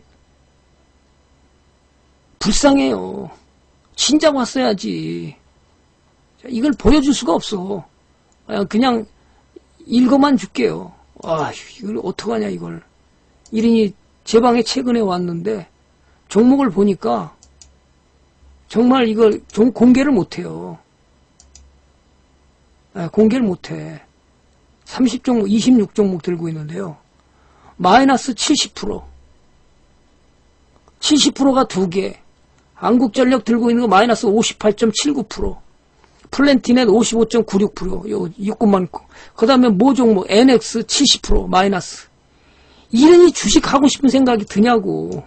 불쌍해요. 진작 왔어야지. 이걸 보여줄 수가 없어. 그냥 읽어만 줄게요. 아, 이걸 어떡하냐 이걸. 이른이 제 방에 최근에 왔는데 종목을 보니까 정말 이걸 좀 공개를 못해요. 공개를 못해. 삼십 종목, 이십육 종목 들고 있는데요. 마이너스 칠십 퍼센트. 칠십 퍼센트가 두 개. 한국전력 들고 있는 거 마이너스 오십팔 점 칠구 퍼센트. 플랜티넷 오십오 점 구육 퍼센트. 요 육군만 있고. 그 다음에 모 종목 엔엑스 칠십 퍼센트 마이너스. 이러니 주식 하고 싶은 생각이 드냐고.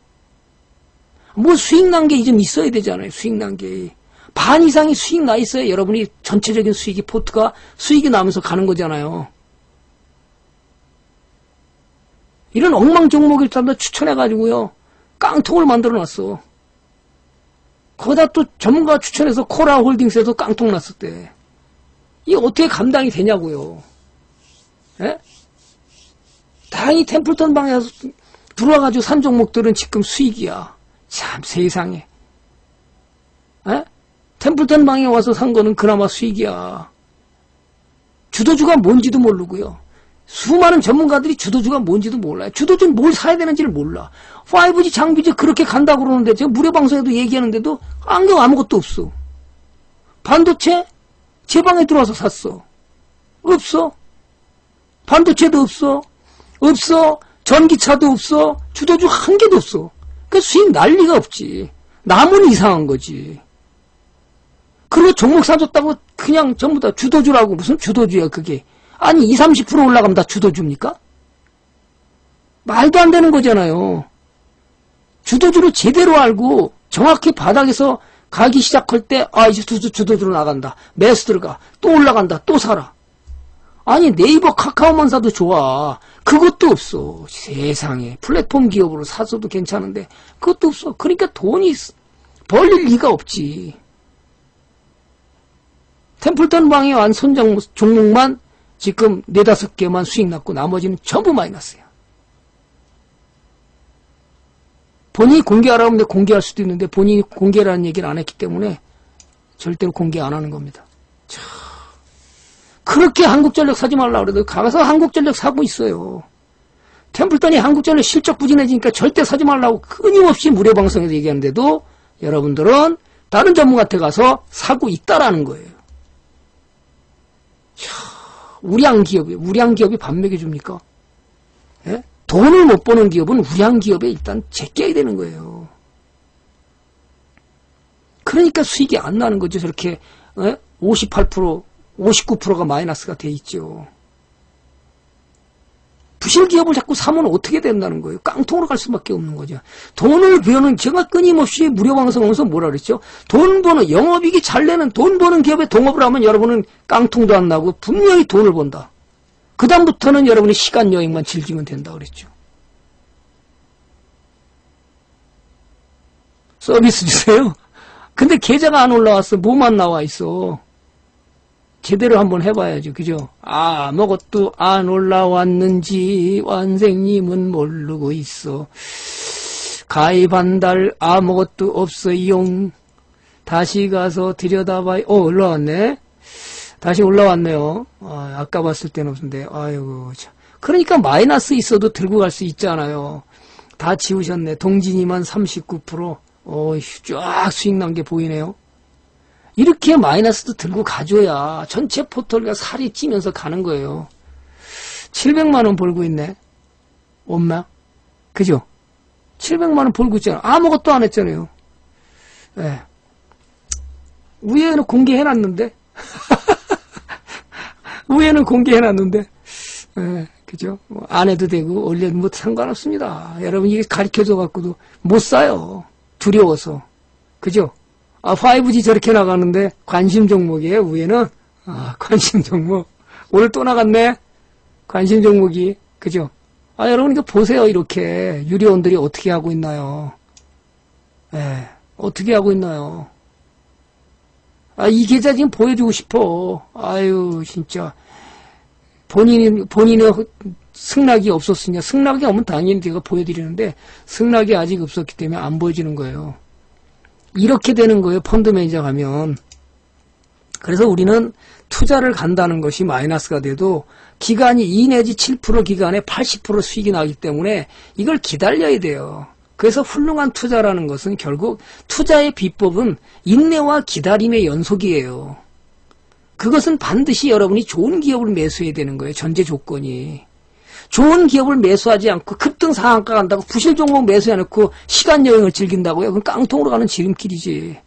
뭐 수익 난 게 좀 있어야 되잖아요. 수익 난 게. 반 이상이 수익 나 있어야 여러분이 전체적인 수익이 포트가 수익이 나면서 가는 거잖아요. 이런 엉망 종목을 다 추천해가지고요. 깡통을 만들어 놨어. 거기다 또 전문가 추천해서 코라 홀딩스에서 깡통 났었대. 이게 어떻게 감당이 되냐고요. 예? 다행히 템플턴 방에서 들어와가지고 산 종목들은 지금 수익이야. 참 세상에. 에? 템플턴 방에 와서 산 거는 그나마 수익이야. 주도주가 뭔지도 모르고요. 수많은 전문가들이 주도주가 뭔지도 몰라요. 주도주는 뭘 사야 되는지를 몰라. 파이브지 장비지 그렇게 간다고 그러는데 제가 무료 방송에도 얘기하는데도 안경 아무것도 없어. 반도체? 제 방에 들어와서 샀어. 없어. 반도체도 없어. 없어. 전기차도 없어. 주도주 한 개도 없어. 그 수익 날 리가 없지. 남은 이상한 거지. 그리고 종목 사줬다고 그냥 전부 다 주도주라고 무슨 주도주야 그게. 아니 이십, 삼십 퍼센트 올라가면 다 주도주입니까? 말도 안 되는 거잖아요. 주도주로 제대로 알고 정확히 바닥에서 가기 시작할 때 아 이제 주도, 주도주로 나간다. 매수 들어가. 또 올라간다. 또 사라. 아니 네이버 카카오만 사도 좋아. 그것도 없어. 세상에. 플랫폼 기업으로 사서도 괜찮은데 그것도 없어. 그러니까 돈이 벌릴 리가 없지. 템플턴 방에 완 손정 종목만 지금 네다섯 개만 수익 났고 나머지는 전부 마이너스야. 본인이 공개하라고 하면 공개할 수도 있는데 본인이 공개라는 얘기를 안 했기 때문에 절대로 공개 안 하는 겁니다. 참. 그렇게 한국전력 사지 말라고 그래도 가서 한국전력 사고 있어요. 템플턴이 한국전력 실적 부진해지니까 절대 사지 말라고 끊임없이 무료방송에서 얘기하는데도 여러분들은 다른 전문가한테 가서 사고 있다라는 거예요. 참. 우량 기업이, 우량 기업이 밥 먹여줍니까? 예? 돈을 못 버는 기업은 우량 기업에 일단 제껴야 되는 거예요. 그러니까 수익이 안 나는 거죠. 저렇게 예? 오십팔 퍼센트, 오십구 퍼센트가 마이너스가 돼 있죠. 부실 기업을 자꾸 사면 어떻게 된다는 거예요? 깡통으로 갈 수밖에 없는 거죠. 돈을 버는, 제가 끊임없이 무료 방송하면서 뭐라 그랬죠? 돈 버는, 영업이익이 잘 내는 돈 버는 기업에 동업을 하면 여러분은 깡통도 안 나고 분명히 돈을 번다. 그 다음부터는 여러분이 시간 여행만 즐기면 된다 그랬죠. 서비스 주세요. 근데 계좌가 안 올라왔어. 뭐만 나와 있어. 제대로 한번 해봐야죠. 그죠? 아무것도 안 올라왔는지 완생님은 모르고 있어. 가입한 달 아무것도 없어요. 다시 가서 들여다봐요. 어, 올라왔네. 다시 올라왔네요. 아, 아까 봤을 때는 없는데. 아이고, 참. 그러니까 마이너스 있어도 들고 갈 수 있잖아요. 다 지우셨네. 동진이만 삼십구 퍼센트. 어, 쫙 수익 난 게 보이네요. 이렇게 마이너스도 들고 가줘야 전체 포털가 살이 찌면서 가는 거예요. 칠백만 원 벌고 있네. 엄마. 그죠? 칠백만 원 벌고 있잖아. 아무것도 안 했잖아요. 네. 위에는 공개해놨는데. 위에는 공개해놨는데. 네, 그죠? 뭐 안 해도 되고, 올려도 뭐 상관없습니다. 여러분, 이게 가르쳐줘갖고도 못 사요. 두려워서. 그죠? 아, 파이브지 저렇게 나가는데 관심 종목이에요, 위에는. 아, 관심 종목. 오늘 또 나갔네. 관심 종목이. 그죠? 아, 여러분 이거 보세요. 이렇게 유료원들이 어떻게 하고 있나요? 예. 어떻게 하고 있나요? 아, 이 계좌 지금 보여주고 싶어. 아유, 진짜. 본인이, 본인의 승낙이 없었으니까, 승낙이 오면 당연히 제가 보여드리는데, 승낙이 아직 없었기 때문에 안 보여지는 거예요. 이렇게 되는 거예요. 펀드 매니저 가면. 그래서 우리는 투자를 간다는 것이 마이너스가 돼도 기간이 이 내지 칠 퍼센트 기간에 팔십 퍼센트 수익이 나기 때문에 이걸 기다려야 돼요. 그래서 훌륭한 투자라는 것은 결국 투자의 비법은 인내와 기다림의 연속이에요. 그것은 반드시 여러분이 좋은 기업을 매수해야 되는 거예요. 전제 조건이. 좋은 기업을 매수하지 않고 급등 상한가 간다고 부실 종목 매수해놓고 시간 여행을 즐긴다고요? 그건 깡통으로 가는 지름길이지.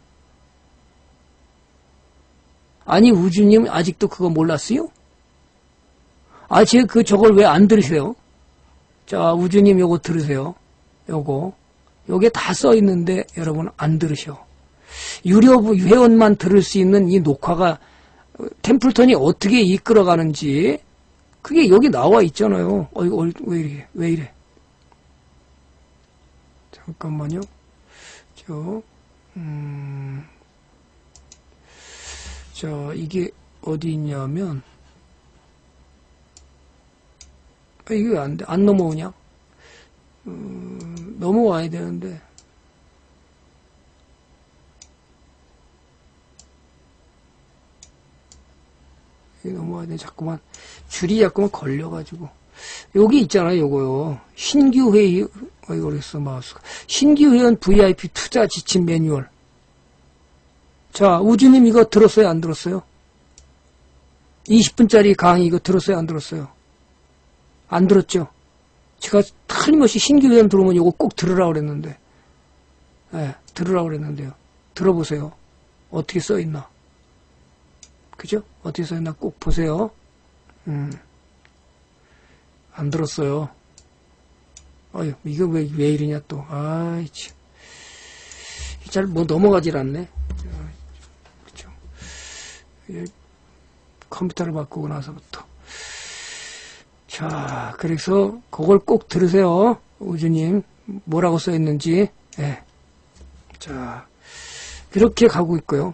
아니 우주님 아직도 그거 몰랐어요? 아, 제가 그 저걸 왜 안 들으세요? 자, 우주님 요거 들으세요. 요거. 요게 다 써있는데 여러분 안 들으셔. 유료 회원만 들을 수 있는 이 녹화가 템플턴이 어떻게 이끌어가는지 그게 여기 나와 있잖아요. 어, 이거 왜 이래? 왜 이래? 잠깐만요. 저, 음, 자, 이게 어디 있냐면, 아, 이게 왜 안 돼? 안 넘어오냐? 음, 넘어와야 되는데. 여기 넘어와야 돼. 자꾸만, 줄이 자꾸만 걸려가지고. 여기 있잖아요, 요거요. 신규 회의, 어이, 그랬어, 마우스가. 신규 회원 브이아이피 투자 지침 매뉴얼. 자, 우주님 이거 들었어요, 안 들었어요? 이십 분짜리 강의 이거 들었어요, 안 들었어요? 안 들었죠? 제가 틀림없이 신규 회원 들어오면 이거 꼭 들으라고 그랬는데. 예, 네, 들으라고 그랬는데요. 들어보세요. 어떻게 써있나. 그죠? 어떻게 써있나 꼭 보세요. 음. 안 들었어요. 어휴, 이거 왜, 왜 이러냐 또. 아이, 참. 잘 뭐 넘어가질 않네. 그쵸. 컴퓨터를 바꾸고 나서부터. 자, 그래서 그걸 꼭 들으세요. 우주님. 뭐라고 써있는지. 예. 네. 자, 이렇게 가고 있고요.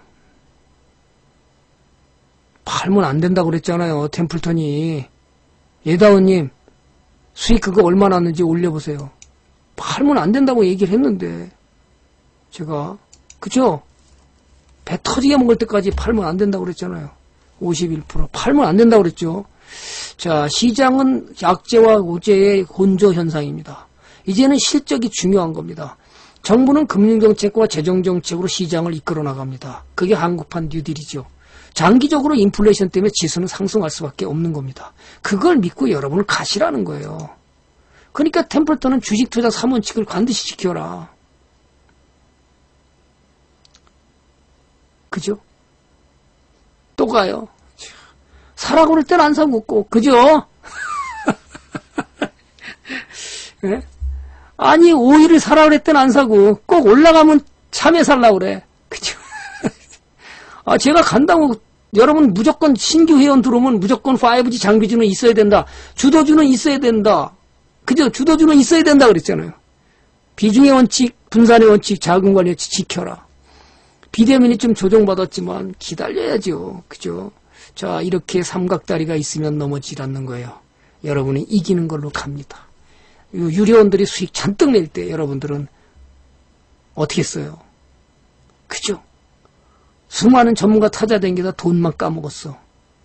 팔면 안 된다고 그랬잖아요. 템플턴이. 예다운님. 수익 그거 얼마 났는지 올려보세요. 팔면 안 된다고 얘기를 했는데, 제가, 그죠? 배 터지게 먹을 때까지 팔면 안 된다고 그랬잖아요. 오십일 퍼센트. 팔면 안 된다고 그랬죠. 자, 시장은 약재와 우재의 곤조 현상입니다. 이제는 실적이 중요한 겁니다. 정부는 금융정책과 재정정책으로 시장을 이끌어 나갑니다. 그게 한국판 뉴딜이죠. 장기적으로 인플레이션 때문에 지수는 상승할 수밖에 없는 겁니다. 그걸 믿고 여러분을 가시라는 거예요. 그러니까 템플턴은 주식 투자 삼 원칙을 반드시 지켜라. 그죠? 또 가요. 사라고 그럴 땐 안 사고 꼭, 그죠? 네? 아니, 오일을 사라 그럴 땐 안 사고, 꼭 올라가면 참외 살라고 그래. 그죠? 아, 제가 간다고, 여러분 무조건 신규 회원 들어오면 무조건 파이브지 장비주는 있어야 된다. 주도주는 있어야 된다. 그죠? 주도주는 있어야 된다 그랬잖아요. 비중의 원칙, 분산의 원칙, 자금관리 원칙 지켜라. 비대면이 좀 조정받았지만 기다려야죠. 그죠? 자, 이렇게 삼각다리가 있으면 넘어지지 않는 거예요. 여러분이 이기는 걸로 갑니다. 유료원들이 수익 잔뜩 낼 때 여러분들은 어떻게 써요? 그죠? 수많은 전문가 찾아다니다 돈만 까먹었어.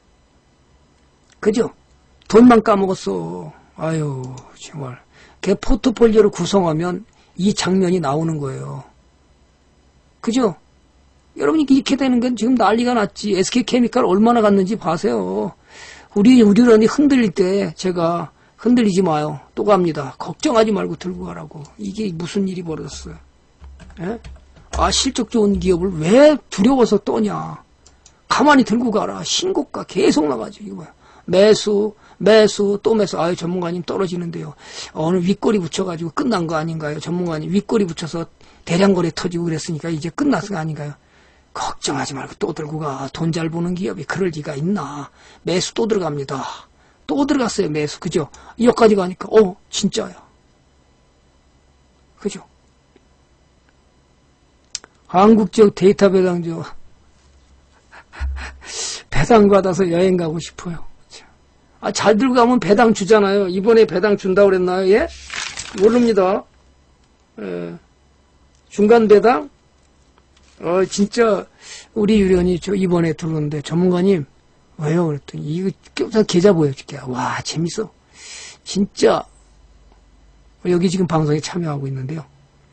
그죠? 돈만 까먹었어. 아유, 정말. 걔 포트폴리오를 구성하면 이 장면이 나오는 거예요. 그죠? 여러분이 이렇게 되는 건 지금 난리가 났지. 에스케이케미칼 얼마나 갔는지 봐세요. 우리 우리런이 흔들릴 때 제가 흔들리지 마요. 또 갑니다. 걱정하지 말고 들고 가라고. 이게 무슨 일이 벌어졌어요. 예? 아, 실적 좋은 기업을 왜 두려워서 떠냐. 가만히 들고 가라. 신고가 계속 나가죠. 이거 뭐야. 매수, 매수, 또 매수. 아유, 전문가님 떨어지는데요. 어느 윗꼬리 붙여가지고 끝난 거 아닌가요? 전문가님 윗꼬리 붙여서 대량거래 터지고 그랬으니까 이제 끝났은 거 아닌가요? 걱정하지 말고 또 들고 가. 돈 잘 버는 기업이 그럴 리가 있나. 매수 또 들어갑니다. 또 들어갔어요. 매수. 그죠? 여기까지 가니까 어 진짜야. 그죠? 한국적 데이터 배당주 배당 받아서 여행 가고 싶어요. 아, 잘 들고 가면 배당 주잖아요. 이번에 배당 준다고 그랬나요? 예? 모릅니다. 예. 중간 배당? 어, 진짜, 우리 유련이 저 이번에 들어오는데, 전문가님, 왜요? 그랬더니, 이거, 우선 계좌 보여줄게. 와, 재밌어. 진짜, 여기 지금 방송에 참여하고 있는데요.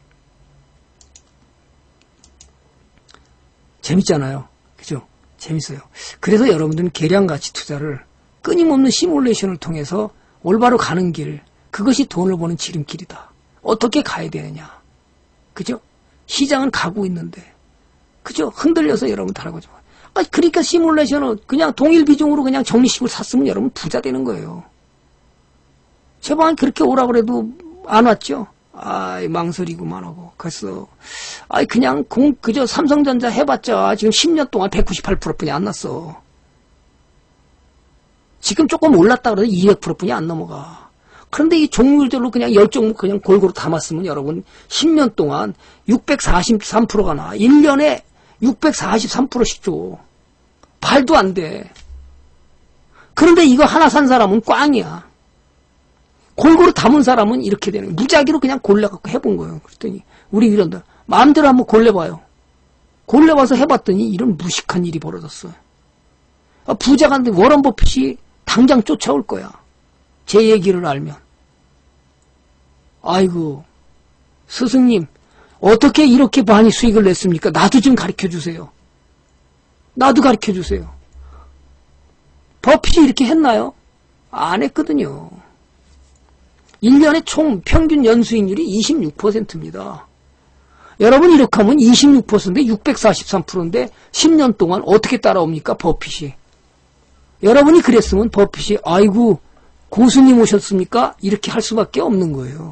재밌잖아요. 그죠? 재밌어요. 그래서 여러분들은 계량가치 투자를 끊임없는 시뮬레이션을 통해서 올바로 가는 길, 그것이 돈을 버는 지름길이다. 어떻게 가야 되느냐. 그죠? 시장은 가고 있는데, 그죠? 흔들려서 여러분 타라고죠. 아, 그러니까 시뮬레이션은 그냥 동일 비중으로 그냥 적립식을 샀으면 여러분 부자 되는 거예요. 제발 그렇게 오라고 해도 안 왔죠? 아이, 망설이고만 하고. 그래서, 아이, 그냥 공, 그저 삼성전자 해봤자 지금 십 년 동안 백구십팔 퍼센트 뿐이 안 났어. 지금 조금 올랐다 그래도 이백 퍼센트 뿐이 안 넘어가. 그런데 이 종목들로 그냥 열 종목 그냥 골고루 담았으면 여러분 십 년 동안 육백사십삼 퍼센트가 나. 일 년에 육백사십삼 퍼센트씩 줘. 발도 안 돼. 그런데 이거 하나 산 사람은 꽝이야. 골고루 담은 사람은 이렇게 되는 거예요. 무작위로 그냥 골라갖고 해본 거예요. 그랬더니 우리 이런다. 마음대로 한번 골라봐요. 골라봐서 해봤더니 이런 무식한 일이 벌어졌어요. 부자가 한데 워런 버핏이 당장 쫓아올 거야. 제 얘기를 알면. 아이고, 스승님, 어떻게 이렇게 많이 수익을 냈습니까? 나도 좀 가르쳐 주세요. 나도 가르쳐 주세요. 버핏이 이렇게 했나요? 안 했거든요. 일 년에 총 평균 연수익률이 이십육 퍼센트입니다. 여러분 이렇게 하면 이십육 퍼센트인데 육백사십삼 퍼센트인데 십 년 동안 어떻게 따라옵니까? 버핏이. 여러분이 그랬으면 버핏이 아이고 고수님 오셨습니까? 이렇게 할 수밖에 없는 거예요.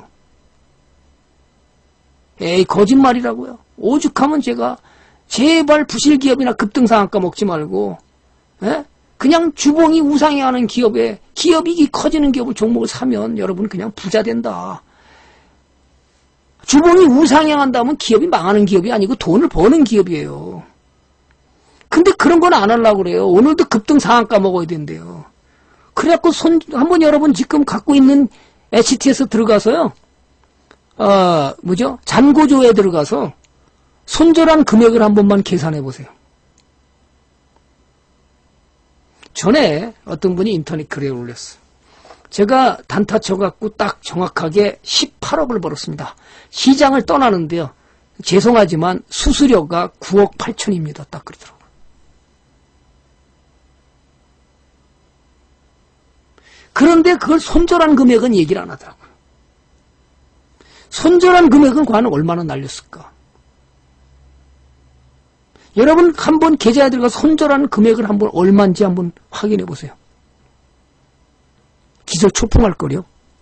에이 거짓말이라고요. 오죽하면 제가 제발 부실기업이나 급등상한가 먹지 말고 에? 그냥 주봉이 우상해하는 기업에 기업이익이 커지는 기업을 종목을 사면 여러분 그냥 부자 된다. 주봉이 우상향한다면 기업이 망하는 기업이 아니고 돈을 버는 기업이에요. 근데 그런 건 안 하려고 그래요. 오늘도 급등 상한가 먹어야 된대요. 그래갖고 손, 한번 여러분 지금 갖고 있는 에이치티에스 들어가서요. 어, 뭐죠? 잔고조에 들어가서 손절한 금액을 한 번만 계산해 보세요. 전에 어떤 분이 인터넷 글에 올렸어요. 제가 단타 쳐갖고 딱 정확하게 십팔억을 벌었습니다. 시장을 떠나는데요. 죄송하지만 수수료가 구억 팔천입니다. 딱 그러더라고요. 그런데 그걸 손절한 금액은 얘기를 안 하더라고요. 손절한 금액은 과연 얼마나 날렸을까? 여러분 한번 계좌에 들어가서 손절한 금액을 한번 얼마인지 한번 확인해 보세요. 기절 초풍할 거려.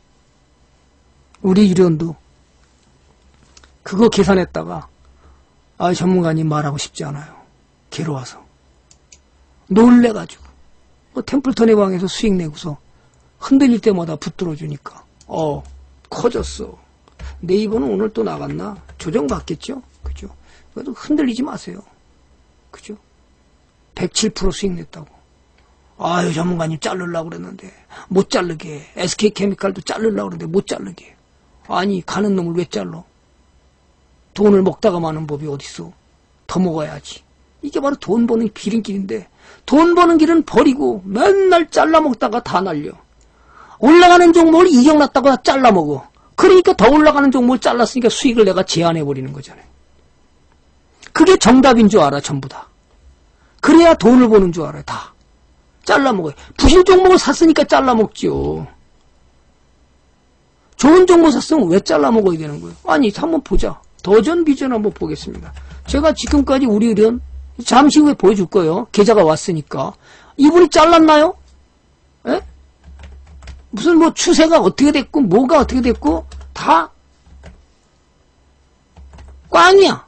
우리 유련도 그거 계산했다가 아 전문가님 말하고 싶지 않아요. 괴로워서 놀래가지고 뭐 템플턴의 방에서 수익 내고서 흔들릴 때마다 붙들어 주니까 어 커졌어. 네이버는 오늘 또 나갔나? 조정받겠죠? 그죠? 그래도 흔들리지 마세요. 그죠? 백칠 퍼센트 수익 냈다고. 아유, 전문가님 자르려고 그랬는데, 못 자르게. 에스케이케미칼도 자르려고 그랬는데, 못 자르게. 아니, 가는 놈을 왜 잘라? 돈을 먹다가 마는 법이 어딨어? 더 먹어야지. 이게 바로 돈 버는 비린길인데, 돈 버는 길은 버리고, 맨날 잘라 먹다가 다 날려. 올라가는 종목을 이격났다고 다 잘라 먹어. 그러니까 더 올라가는 종목을 잘랐으니까 수익을 내가 제한해버리는 거잖아요. 그게 정답인 줄 알아, 전부 다. 그래야 돈을 버는 줄 알아요, 다. 잘라먹어요. 부실 종목을 샀으니까 잘라먹지요. 좋은 종목 샀으면 왜 잘라먹어야 되는 거예요? 아니, 한번 보자. 더전 비전 한번 보겠습니다. 제가 지금까지 우리 의견 잠시 후에 보여줄 거예요. 계좌가 왔으니까. 이분이 잘랐나요? 에? 무슨 뭐 추세가 어떻게 됐고 뭐가 어떻게 됐고 다 꽝이야.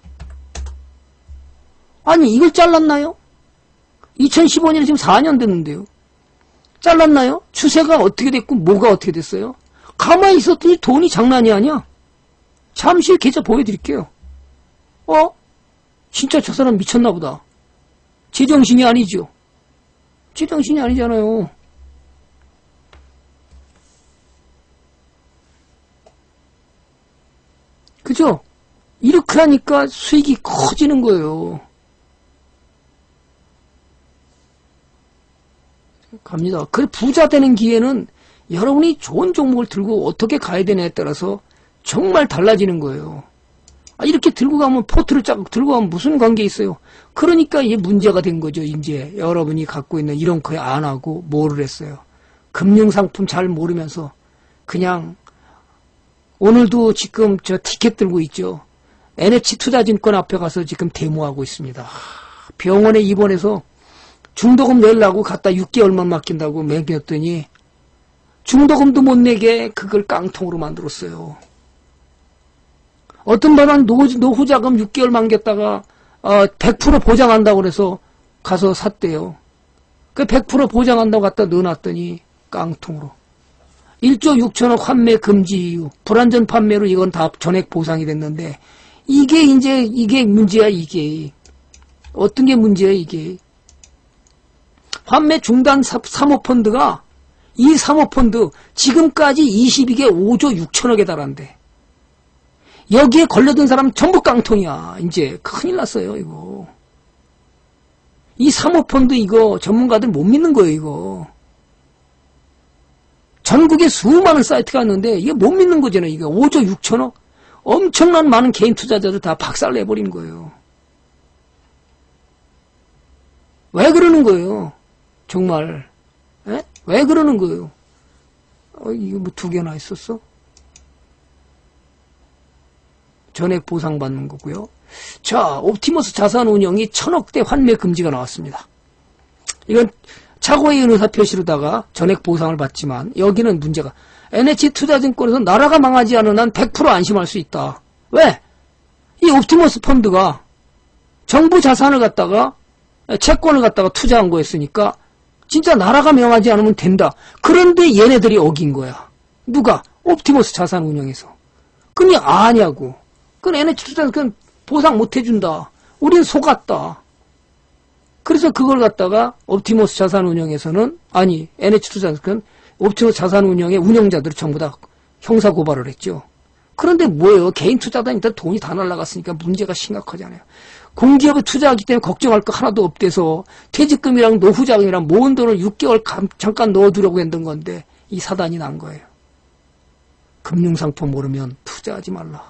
아니 이걸 잘랐나요? 이천십오 년에 지금 사 년 됐는데요. 잘랐나요? 추세가 어떻게 됐고 뭐가 어떻게 됐어요? 가만히 있었더니 돈이 장난이 아니야. 잠시 후에 계좌 보여드릴게요. 어? 진짜 저 사람 미쳤나 보다. 제정신이 아니죠. 제정신이 아니잖아요. 그죠? 이렇게 하니까 수익이 커지는 거예요. 갑니다. 그 부자 되는 기회는 여러분이 좋은 종목을 들고 어떻게 가야 되냐에 따라서 정말 달라지는 거예요. 아, 이렇게 들고 가면 포트를 쫙 들고 가면 무슨 관계 있어요? 그러니까 이게 문제가 된 거죠. 이제 여러분이 갖고 있는 이런 거에 안 하고 뭐를 했어요? 금융상품 잘 모르면서 그냥 오늘도 지금 저 티켓 들고 있죠. 엔에이치투자증권 앞에 가서 지금 데모하고 있습니다. 병원에 입원해서 중도금 내려고 갖다 육 개월만 맡긴다고 매겼더니 중도금도 못 내게 그걸 깡통으로 만들었어요. 어떤 분은 노후자금 육 개월 만겼다가 어, 백 퍼센트 보장한다고 그래서 가서 샀대요. 그 백 퍼센트 보장한다고 갖다 넣어놨더니 깡통으로. 일조 육천억 환매 금지 이유, 불안전 판매로 이건 다 전액 보상이 됐는데 이게 이제 이게 문제야. 이게 어떤 게 문제야 이게. 환매 중단 사모펀드가 이 사모펀드 지금까지 이십이 개 오조 육천억에 달한대. 여기에 걸려든 사람 전부 깡통이야. 이제 큰일 났어요 이거. 이 사모펀드 이거 전문가들 못 믿는 거예요 이거. 전국에 수많은 사이트가 있는데 이게 못 믿는 거잖아요. 이게 오조 육천억? 엄청난 많은 개인 투자자들 다 박살내버린 거예요. 왜 그러는 거예요? 정말. 에? 왜 그러는 거예요? 어, 이거 뭐 두 개나 있었어? 전액 보상받는 거고요. 자, 옵티머스 자산운용이 천억대 환매 금지가 나왔습니다. 이건 차고의 의사표시로다가 전액 보상을 받지만 여기는 문제가 엔에이치투자증권에서 나라가 망하지 않은 한 백 퍼센트 안심할 수 있다. 왜? 이 옵티머스 펀드가 정부 자산을 갖다가 채권을 갖다가 투자한 거였으니까 진짜 나라가 명하지 않으면 된다. 그런데 얘네들이 어긴 거야. 누가? 옵티머스 자산운용에서. 그니 아냐고. 그건 엔에이치투자증권 보상 못 해준다. 우린 속았다. 그래서 그걸 갖다가 옵티머스 자산운용에서는 아니 엔에이치투자증권 옵티머스 자산운용의 운영자들을 전부 다 형사고발을 했죠. 그런데 뭐예요? 개인 투자단이다 돈이 다 날라갔으니까 문제가 심각하잖아요. 공기업에 투자하기 때문에 걱정할 거 하나도 없대서 퇴직금이랑 노후자금이랑 모은 돈을 육 개월 감, 잠깐 넣어두려고 했던 건데 이 사단이 난 거예요. 금융상품 모르면 투자하지 말라.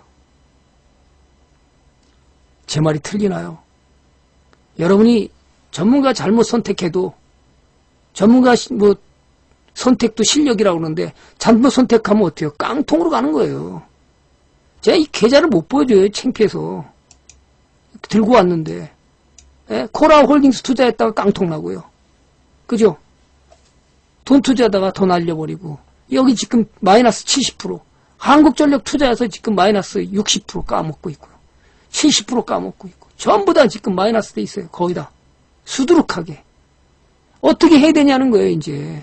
제 말이 틀리나요? 여러분이 전문가 잘못 선택해도 전문가 뭐 선택도 실력이라고 그러는데 잘못 선택하면 어때요? 깡통으로 가는 거예요. 제가 이 계좌를 못 보여줘요. 창피해서. 들고 왔는데. 예? 코라 홀딩스 투자했다가 깡통 나고요. 그죠? 돈 투자하다가 더 날려버리고. 여기 지금 마이너스 칠십 퍼센트. 한국전력 투자해서 지금 마이너스 육십 퍼센트 까먹고 있고요. 칠십 퍼센트 까먹고 있고. 전부 다 지금 마이너스 돼 있어요. 거의 다. 수두룩하게. 어떻게 해야 되냐는 거예요, 이제.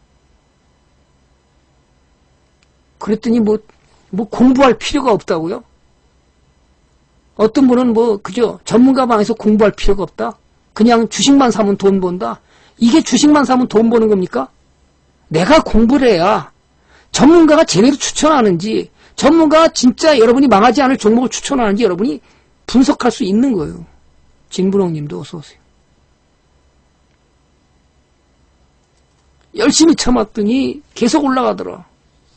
그랬더니 뭐, 뭐 공부할 필요가 없다고요? 어떤 분은 뭐, 그죠? 전문가 방에서 공부할 필요가 없다? 그냥 주식만 사면 돈 번다? 이게 주식만 사면 돈 버는 겁니까? 내가 공부를 해야 전문가가 제대로 추천하는지, 전문가가 진짜 여러분이 망하지 않을 종목을 추천하는지 여러분이 분석할 수 있는 거예요. 진분홍 님도 어서오세요. 열심히 쳐맞더니 계속 올라가더라.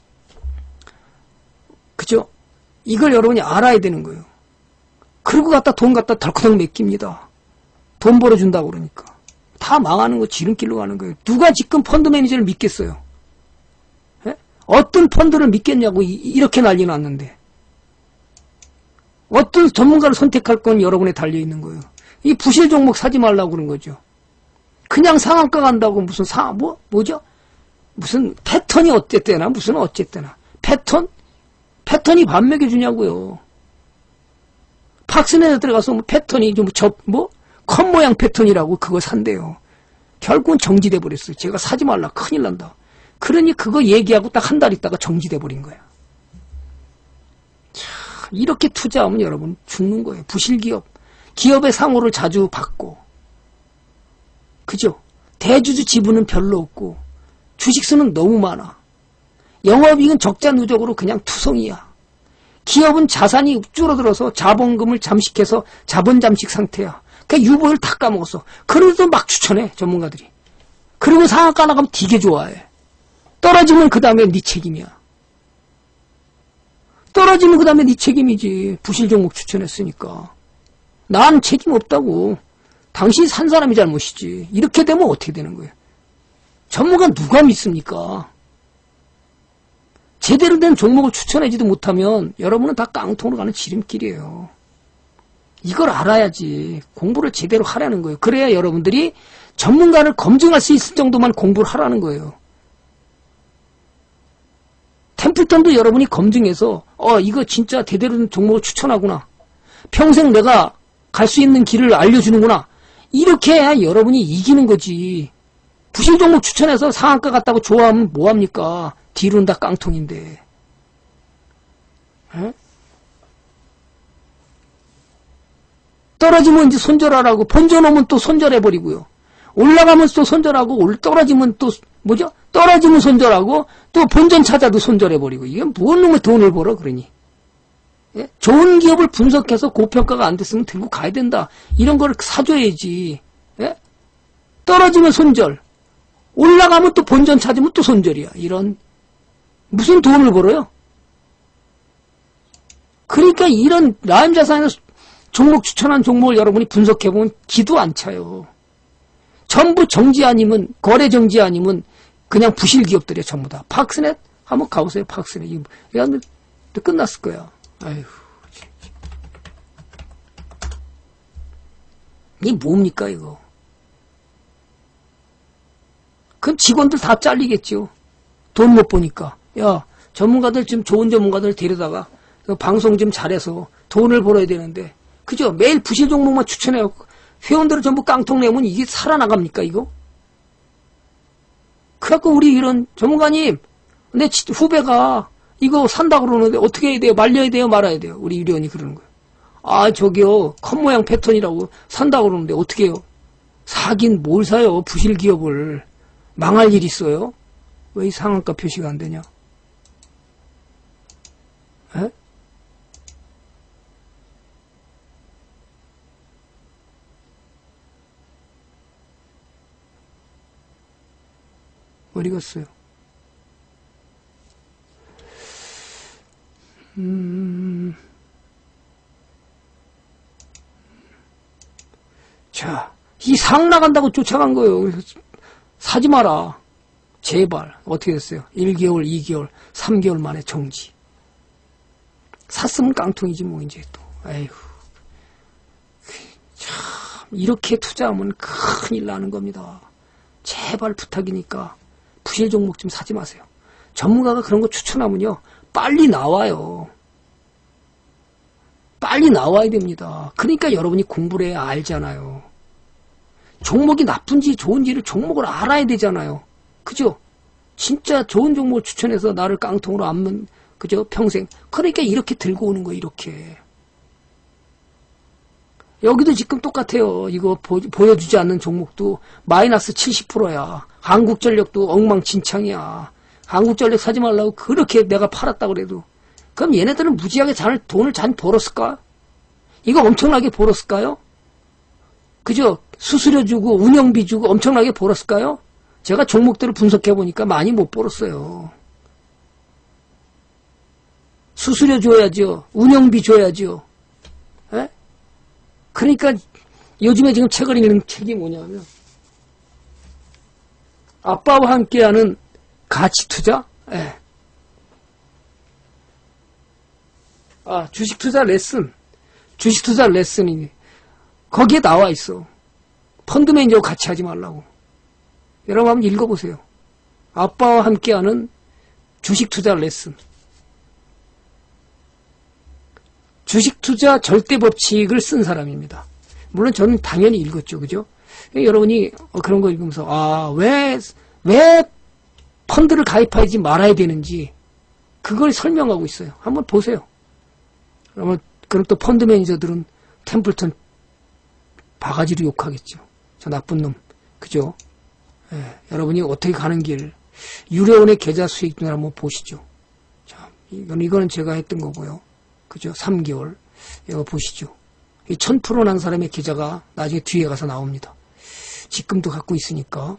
그죠? 이걸 여러분이 알아야 되는 거예요. 그러고 갖다 돈 갖다 덜커덕 맡깁니다. 돈 벌어준다고 그러니까. 다 망하는 거 지름길로 가는 거예요. 누가 지금 펀드 매니저를 믿겠어요? 에? 어떤 펀드를 믿겠냐고 이, 이렇게 난리 났는데. 어떤 전문가를 선택할 건 여러분에 달려있는 거예요. 이 부실 종목 사지 말라고 그런 거죠. 그냥 상한가 간다고 무슨 사, 뭐, 뭐죠? 무슨 패턴이 어쨌대나, 무슨 어쨌대나. 패턴? 패턴이 밥 먹여주냐고요. 팍스넷에 들어가서 뭐 패턴이 좀 접, 뭐, 컵 모양 패턴이라고 그거 산대요. 결국은 정지돼 버렸어요. 제가 사지 말라. 큰일 난다. 그러니 그거 얘기하고 딱 한 달 있다가 정지돼 버린 거야. 참, 이렇게 투자하면 여러분 죽는 거예요. 부실기업. 기업의 상호를 자주 받고. 그죠? 대주주 지분은 별로 없고. 주식수는 너무 많아. 영업이익은 적자 누적으로 그냥 투성이야. 기업은 자산이 줄어들어서 자본금을 잠식해서 자본 잠식 상태야. 그러니까 유보율 다 까먹었어. 그래도 막 추천해 전문가들이. 그리고 상한가 나가면 되게 좋아해. 떨어지면 그 다음에 네 책임이야. 떨어지면 그 다음에 네 책임이지. 부실 종목 추천했으니까. 난 책임 없다고. 당신이 산 사람이 잘못이지. 이렇게 되면 어떻게 되는 거예요? 전문가 누가 믿습니까? 제대로 된 종목을 추천하지도 못하면 여러분은 다 깡통으로 가는 지름길이에요. 이걸 알아야지 공부를 제대로 하라는 거예요. 그래야 여러분들이 전문가를 검증할 수 있을 정도만 공부를 하라는 거예요. 템플턴도 여러분이 검증해서 어 이거 진짜 제대로 된 종목을 추천하구나. 평생 내가 갈 수 있는 길을 알려주는구나. 이렇게 해야 여러분이 이기는 거지. 부실 종목 추천해서 상한가 갔다고 좋아하면 뭐합니까? 뒤로는 다 깡통인데. 에? 떨어지면 이제 손절하라고. 번져놓으면 또 손절해버리고요. 올라가면 또 손절하고, 떨어지면 또, 뭐죠? 떨어지면 손절하고, 또 본전 찾아도 손절해버리고. 이게 뭔 놈의 돈을 벌어, 그러니. 예? 좋은 기업을 분석해서 고평가가 안 됐으면 들고 가야 된다. 이런 걸 사줘야지. 예? 떨어지면 손절. 올라가면 또 본전 찾으면 또 손절이야. 이런. 무슨 돈을 벌어요? 그러니까 이런 라임자산에서 종목 추천한 종목을 여러분이 분석해보면 기도 안 차요. 전부 정지 아니면 거래 정지 아니면 그냥 부실 기업들이야 전부 다. 팍스넷 한번 가보세요. 팍스넷 이거 얘한테 끝났을 거야. 아휴, 이게 뭡니까 이거? 그럼 직원들 다 잘리겠죠. 돈 못 보니까. 야, 전문가들 좀 좋은 전문가들 데려다가 방송 좀 잘해서 돈을 벌어야 되는데, 그죠? 매일 부실 종목만 추천해요. 회원들을 전부 깡통 내면 이게 살아나갑니까, 이거? 그래갖고 우리 이런 전문가님, 내 후배가 이거 산다고 그러는데 어떻게 해야 돼요? 말려야 돼요? 말아야 돼요? 우리 유리원이 그러는 거예요. 아, 저기요, 컵 모양 패턴이라고 산다고 그러는데 어떻게 해요? 사긴 뭘 사요? 부실 기업을. 망할 일 있어요? 왜 이 상한가 표시가 안 되냐? 에? 됐어요. 음. 자, 이 상 나간다고 쫓아간 거예요. 그래서 사지 마라. 제발. 어떻게 됐어요? 일 개월, 이 개월, 삼 개월 만에 정지. 샀으면 깡통이지 뭐 이제 또. 에휴. 참 이렇게 투자하면 큰일 나는 겁니다. 제발 부탁이니까 부실 종목 좀 사지 마세요. 전문가가 그런 거 추천하면요. 빨리 나와요. 빨리 나와야 됩니다. 그러니까 여러분이 공부를 해야 알잖아요. 종목이 나쁜지 좋은지를 종목을 알아야 되잖아요. 그죠? 진짜 좋은 종목을 추천해서 나를 깡통으로 안면 그죠? 평생. 그러니까 이렇게 들고 오는 거예요. 이렇게. 여기도 지금 똑같아요. 이거 보, 보여주지 않는 종목도 마이너스 칠십 퍼센트야. 한국전력도 엉망진창이야. 한국전력 사지 말라고 그렇게 내가 팔았다고 그래도. 그럼 얘네들은 무지하게 잘, 돈을 잘 벌었을까? 이거 엄청나게 벌었을까요? 그죠? 수수료 주고 운영비 주고 엄청나게 벌었을까요? 제가 종목들을 분석해보니까 많이 못 벌었어요. 수수료 줘야죠. 운영비 줘야죠. 에? 그러니까 요즘에 지금 책을 읽는 책이 뭐냐면 아빠와 함께하는 가치투자? 예. 아, 주식투자 레슨. 주식투자 레슨이니. 거기에 나와 있어. 펀드 매니저하고 같이 하지 말라고. 여러분 한번 읽어보세요. 아빠와 함께하는 주식투자 레슨. 주식투자 절대법칙을 쓴 사람입니다. 물론 저는 당연히 읽었죠. 그죠? 여러분이 그런 거 읽으면서 아, 왜, 왜 펀드를 가입하지 말아야 되는지 그걸 설명하고 있어요. 한번 보세요. 그러면 그럼 또 펀드 매니저들은 템플턴 바가지로 욕하겠죠. 저 나쁜 놈. 그죠? 예, 여러분이 어떻게 가는 길 유료원의 계좌 수익률 한번 보시죠. 자, 이건, 이거는 제가 했던 거고요. 그죠? 삼 개월. 이거 보시죠. 이 천 퍼센트 난 사람의 계좌가 나중에 뒤에 가서 나옵니다. 지금도 갖고 있으니까.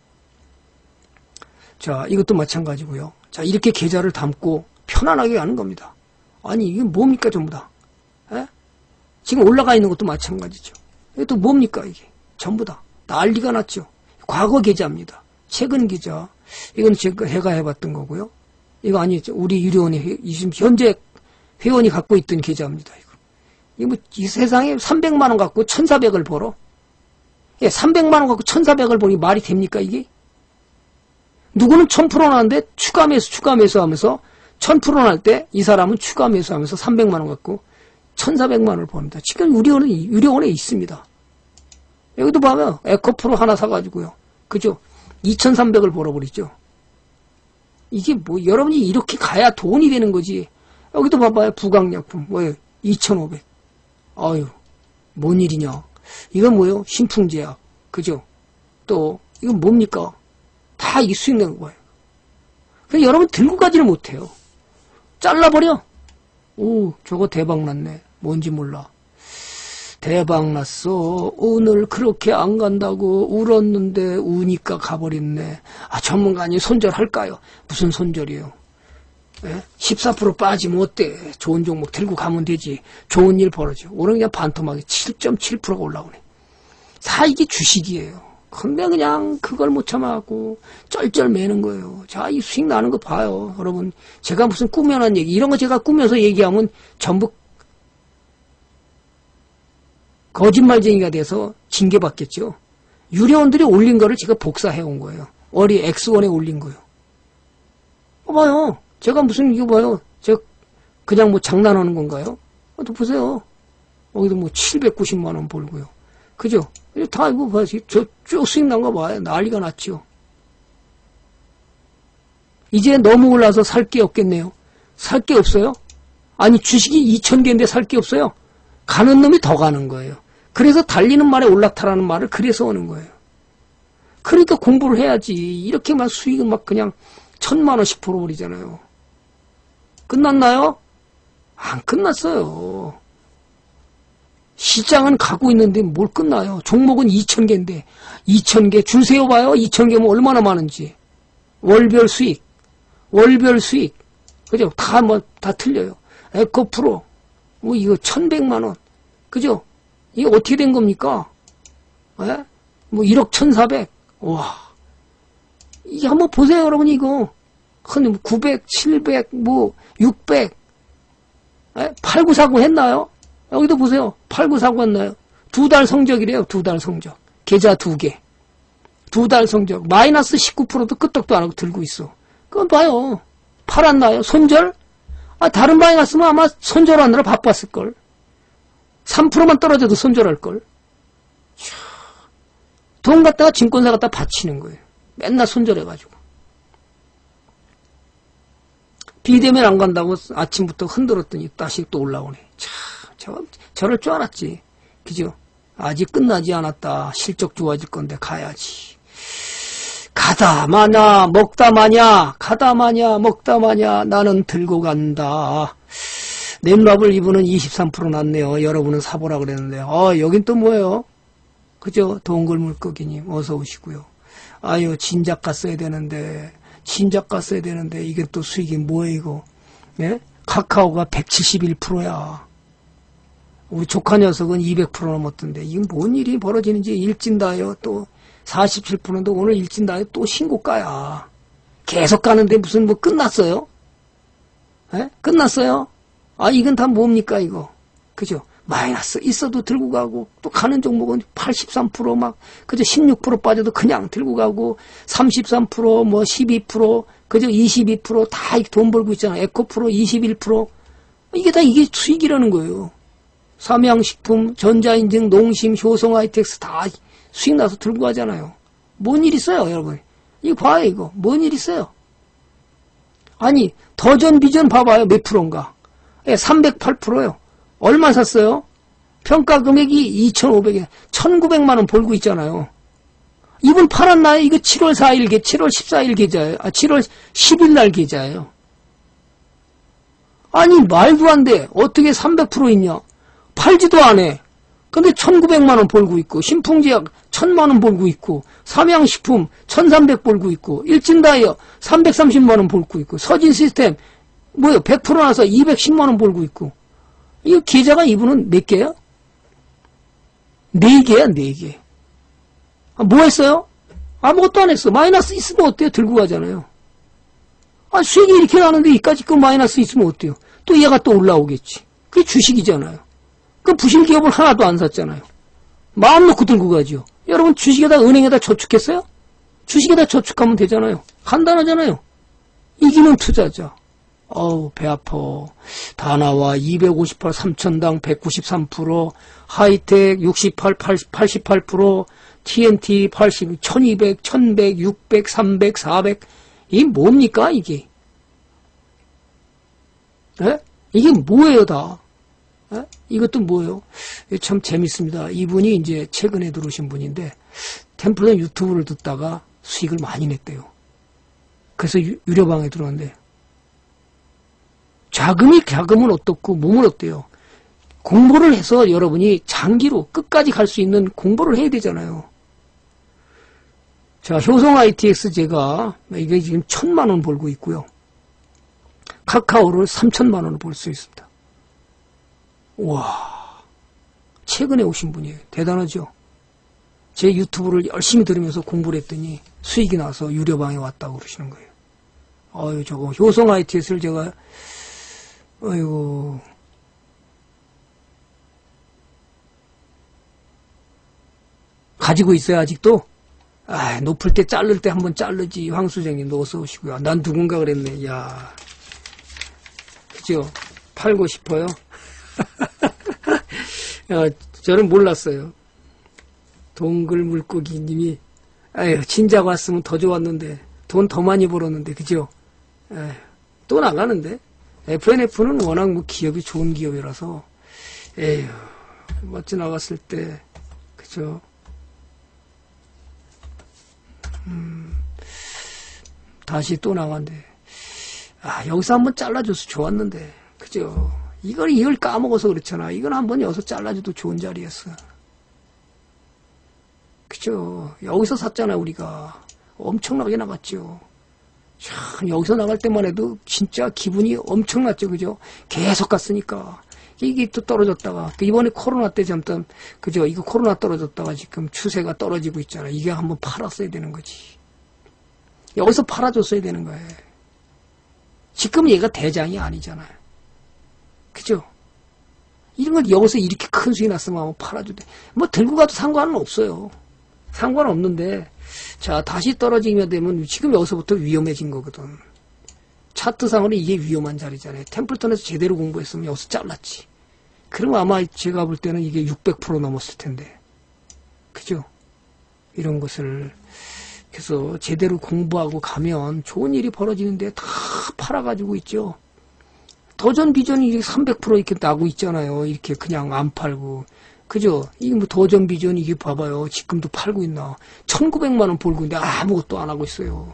자, 이것도 마찬가지고요. 자, 이렇게 계좌를 담고 편안하게 가는 겁니다. 아니, 이게 뭡니까, 전부 다? 에? 지금 올라가 있는 것도 마찬가지죠. 이게 또 뭡니까, 이게? 전부 다. 난리가 났죠. 과거 계좌입니다. 최근 계좌. 이건 제가 해가 해봤던 거고요. 이거 아니죠. 우리 유료원이 지금 현재 회원이 갖고 있던 계좌입니다. 이거. 이거 뭐, 이 세상에 삼백만 원 갖고 천사백을 벌어? 예, 삼백만 원 갖고 천사백을 벌이 말이 됩니까, 이게? 누구는 천 퍼센트 나는데 추가 매수, 추가 매수 하면서 천 퍼센트 날 때 이 사람은 추가 매수 하면서 삼백만 원 갖고 천사백만 원을 버립니다. 지금 유료원에, 유료원에 있습니다. 여기도 보면 에코프로 하나 사가지고요. 그죠? 이천삼백을 벌어버리죠. 이게 뭐, 여러분이 이렇게 가야 돈이 되는 거지. 여기도 봐봐요. 부강약품. 뭐예요? 이천오백. 아유, 뭔 일이냐. 이건 뭐예요? 신풍제약. 그죠? 또, 이건 뭡니까? 다 이게 수익 내는 거예요. 그래서 여러분 들고 가지를 못해요. 잘라버려. 오, 저거 대박 났네. 뭔지 몰라. 대박 났어. 오늘 그렇게 안 간다고 울었는데 우니까 가버렸네. 아, 전문가님 손절할까요? 무슨 손절이에요? 예? 십사 퍼센트 빠지면 어때? 좋은 종목 들고 가면 되지. 좋은 일 벌어져. 오늘 그냥 반토막에 칠 점 칠 퍼센트가 올라오네. 다 이게 주식이에요. 근데 그냥 그걸 못 참아갖고 쩔쩔 매는 거예요. 자, 이 수익 나는 거 봐요. 여러분, 제가 무슨 꾸며난 얘기, 이런 거 제가 꾸며서 얘기하면 전부 거짓말쟁이가 돼서 징계받겠죠. 유료원들이 올린 거를 제가 복사해온 거예요. 어리 엑스원에 올린 거예요. 어, 봐요. 제가 무슨, 이거 봐요. 제가 그냥 뭐 장난하는 건가요? 어, 또 보세요. 여기도 뭐 칠백구십만 원 벌고요. 그죠? 다 이거 봐요. 저 쭉 수익 난 거 봐요. 난리가 났죠. 이제 너무 올라서 살 게 없겠네요. 살 게 없어요? 아니, 주식이 이천 개인데 살 게 없어요? 가는 놈이 더 가는 거예요. 그래서 달리는 말에 올라타라는 말을 그래서 하는 거예요. 그러니까 공부를 해야지. 이렇게 막 수익은 막 그냥 천만 원씩 벌어버리잖아요. 끝났나요? 안 끝났어요. 시장은 가고 있는데 뭘 끝나요? 종목은 이천 개인데 이천 개 줄 세워봐요. 이천 개면 얼마나 많은지. 월별 수익, 월별 수익, 그죠? 다 뭐, 다 틀려요. 에코프로, 뭐, 이거 천백만 원, 그죠? 이게 어떻게 된 겁니까? 예? 뭐, 일억 천사백, 와. 이게 한번 보세요, 여러분, 이거. 근데 구백, 칠백, 뭐, 육백, 예? 팔구사구 했나요? 여기도 보세요. 팔구사구 했나요? 두 달 성적이래요, 두 달 성적. 계좌 두 개. 두 달 성적. 마이너스 십구 퍼센트도 끄떡도 안 하고 들고 있어. 그건 봐요. 팔았나요? 손절? 아, 다른 방에 갔으면 아마 손절하느라 바빴을걸. 삼 퍼센트만 떨어져도 손절할걸. 돈 갖다가 증권사 갖다 바치는 거예요. 맨날 손절해가지고. 비대면 안 간다고 아침부터 흔들었더니 다시 또 올라오네. 참, 저, 저럴 줄 알았지. 그죠? 아직 끝나지 않았다. 실적 좋아질 건데 가야지. 가다 마냐 먹다 마냐 가다 마냐 먹다 마냐 나는 들고 간다. 넷마블 이분은 이십삼 퍼센트 났네요. 여러분은 사보라 그랬는데 아 여긴 또 뭐예요? 그죠? 동글물고기님 어서 오시고요. 아유 진작가 써야 되는데 진작가 써야 되는데 이게 또 수익이 뭐예요 이거? 예? 카카오가 백칠십일 퍼센트야. 우리 조카 녀석은 이백 퍼센트 넘었던데 이건 뭔 일이 벌어지는지 일진다요. 또 사십칠 퍼센트도 오늘 일진다요. 또 신고가야. 계속 가는데 무슨 뭐 끝났어요? 에? 끝났어요? 아 이건 다 뭡니까 이거? 그죠? 마이너스 있어도 들고 가고 또 가는 종목은 팔십삼 퍼센트 막 그죠? 십육 퍼센트 빠져도 그냥 들고 가고 삼십삼 퍼센트 뭐 십이 퍼센트 그죠? 이십이 퍼센트 다 돈 벌고 있잖아. 에코프로 이십일 퍼센트 이게 다 이게 수익이라는 거예요. 삼양식품, 전자인증, 농심, 효성 하이텍스 다 수익 나서 들고 가잖아요. 뭔 일 있어요, 여러분? 이거 봐요, 이거. 뭔 일 있어요? 아니, 더전 비전 봐봐요, 몇 프로인가? 예, 삼백팔 퍼센트요. 얼마 샀어요? 평가 금액이 이천오백 원, 천구백만 원 벌고 있잖아요. 이분 팔았나요? 이거 칠월 사일 계, 칠월 십사일 계좌예요. 아, 칠월 십일 날 계좌예요. 아니, 말도 안 돼. 어떻게 삼백 퍼센트 있냐? 팔지도 안 해. 근데 천구백만 원 벌고 있고, 신풍제약 천만 원 벌고 있고, 삼양식품 천삼백 벌고 있고, 일진다이어 삼백삼십만 원 벌고 있고, 서진시스템 뭐요? 백 퍼센트 나서 이백십만 원 벌고 있고. 이 계좌가 이분은 몇 개야? 네 개야, 네 개. 아, 뭐 했어요? 아무것도 안 했어. 마이너스 있으면 어때요? 들고 가잖아요. 아, 수익이 이렇게 나는데 이까지 그 마이너스 있으면 어때요? 또 얘가 또 올라오겠지. 그게 주식이잖아요. 그 부실 기업을 하나도 안 샀잖아요. 마음 놓고 들고 가죠. 여러분 주식에다 은행에다 저축했어요? 주식에다 저축하면 되잖아요. 간단하잖아요. 이기는 투자자. 어우 배 아파. 다 나와. 이백오십 퍼센트 삼천당 백구십삼 퍼센트 하이텍 육십팔, 팔십팔 퍼센트 티엔티 팔십, 천이백, 천백, 육백, 삼백, 사백 이게 뭡니까 이게? 에? 이게 뭐예요 다? 에? 이것도 뭐예요? 참 재밌습니다. 이분이 이제 최근에 들어오신 분인데 템플런 유튜브를 듣다가 수익을 많이 냈대요. 그래서 유, 유료방에 들어왔는데 자금이 자금은 어떻고 몸은 어때요? 공부를 해서 여러분이 장기로 끝까지 갈 수 있는 공부를 해야 되잖아요. 자, 효성 아이티엑스 제가 이게 지금 천만 원 벌고 있고요. 카카오를 삼천만 원을 벌 수 있습니다. 와, 최근에 오신 분이에요. 대단하죠? 제 유튜브를 열심히 들으면서 공부를 했더니 수익이 나서 유료방에 왔다고 그러시는 거예요. 어유 저거 효성 아이티엑스를 제가 어이구 가지고 있어요 아직도? 아 높을 때 자를 때 한번 자르지. 황수정님도 어서 오시고요. 난 누군가 그랬네. 야, 그죠? 팔고 싶어요. 야, 저는 몰랐어요. 동글 물고기님이 아유 진작 왔으면 더 좋았는데 돈 더 많이 벌었는데 그죠? 에휴, 또 나가는데 에프엔에프는 워낙 뭐 기업이 좋은 기업이라서 에휴 멋지 나갔을 때 그죠? 음, 다시 또 나간대. 아 여기서 한번 잘라줘서 좋았는데 그죠? 이걸 이걸 까먹어서 그렇잖아. 이건 한번 여기서 잘라줘도 좋은 자리였어. 그죠? 여기서 샀잖아 우리가. 엄청나게 나갔죠. 참 여기서 나갈 때만 해도 진짜 기분이 엄청났죠. 그죠? 계속 갔으니까. 이게 또 떨어졌다가 이번에 코로나 때 잠깐 그죠? 이거 코로나 떨어졌다가 지금 추세가 떨어지고 있잖아. 이게 한번 팔았어야 되는 거지. 여기서 팔아줬어야 되는 거예요. 지금 얘가 대장이 아니잖아요. 그죠? 이런 걸 여기서 이렇게 큰 수익 났으면 한번 팔아줘야 돼. 뭐 들고 가도 상관은 없어요. 상관은 없는데 자 다시 떨어지게 되면 지금 여기서부터 위험해진 거거든. 차트상으로 이게 위험한 자리잖아요. 템플턴에서 제대로 공부했으면 여기서 잘랐지. 그럼 아마 제가 볼 때는 이게 육백 퍼센트 넘었을 텐데. 그죠? 이런 것을 그래서 제대로 공부하고 가면 좋은 일이 벌어지는데 다 팔아가지고 있죠. 도전 비전이 삼백 퍼센트 이렇게 나고 있잖아요. 이렇게 그냥 안 팔고. 그죠? 이게 뭐 도전 비전 이게 봐봐요. 지금도 팔고 있나. 천구백만 원 벌고 있는데 아무것도 안 하고 있어요.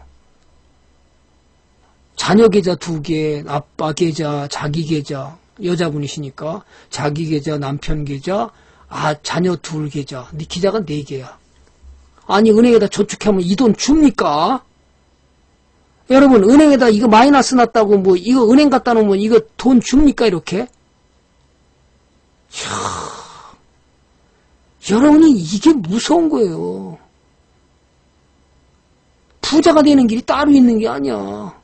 자녀 계좌 두 개, 아빠 계좌, 자기 계좌, 여자분이시니까 자기 계좌, 남편 계좌, 아 자녀 둘 계좌, 네 계좌가 네 개야. 아니 은행에다 저축하면 이 돈 줍니까? 여러분 은행에다 이거 마이너스 났다고 뭐 이거 은행 갖다 놓으면 이거 돈 줍니까 이렇게? 이야, 여러분이 이게 무서운 거예요. 부자가 되는 길이 따로 있는 게 아니야.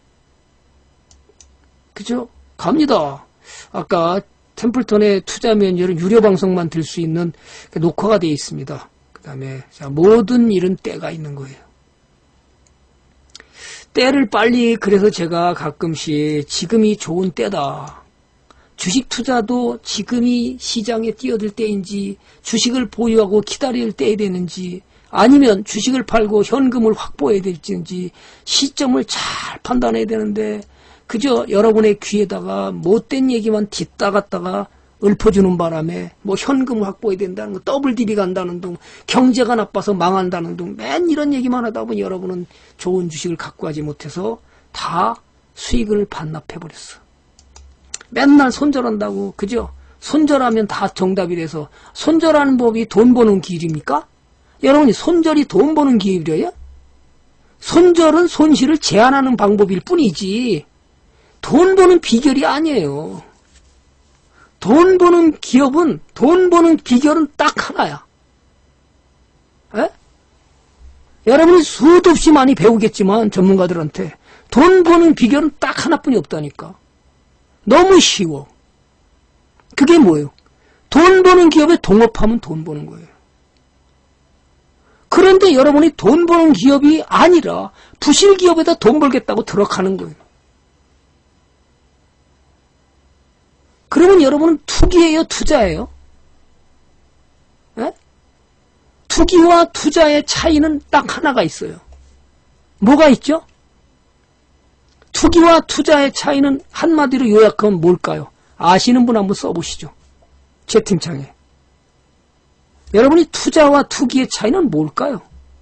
그죠? 갑니다. 아까 템플턴의 투자 면제는 유료 방송만 들 수 있는 녹화가 되어 있습니다. 그 다음에 모든 일은 때가 있는 거예요. 때를 빨리 그래서 제가 가끔씩 지금이 좋은 때다. 주식 투자도 지금이 시장에 뛰어들 때인지 주식을 보유하고 기다릴 때야 되는지 아니면 주식을 팔고 현금을 확보해야 될지 시점을 잘 판단해야 되는데 그저 여러분의 귀에다가 못된 얘기만 뒷다 갔다가 읊어주는 바람에 뭐 현금을 확보해야 된다는 거 더블 디비 간다는 둥 경제가 나빠서 망한다는 둥 맨 이런 얘기만 하다 보니 여러분은 좋은 주식을 갖고 가지 못해서 다 수익을 반납해버렸어. 맨날 손절한다고 그죠? 손절하면 다 정답이 돼서 손절하는 법이 돈 버는 길입니까? 여러분이 손절이 돈 버는 길이에요? 손절은 손실을 제한하는 방법일 뿐이지 돈 버는 비결이 아니에요. 돈 버는 기업은 돈 버는 비결은 딱 하나야. 에? 여러분이 수도 없이 많이 배우겠지만 전문가들한테 돈 버는 비결은 딱 하나뿐이 없다니까. 너무 쉬워. 그게 뭐예요? 돈 버는 기업에 동업하면 돈 버는 거예요. 그런데 여러분이 돈 버는 기업이 아니라 부실 기업에다 돈 벌겠다고 들어가는 거예요. 그러면 여러분은 투기예요, 투자예요? 에? 투기와 투자의 차이는 딱 하나가 있어요. 뭐가 있죠? 투기와 투자의 차이는 한마디로 요약하면 뭘까요? 아시는 분 한번 써보시죠. 채팅창에. 여러분이 투자와 투기의 차이는 뭘까요?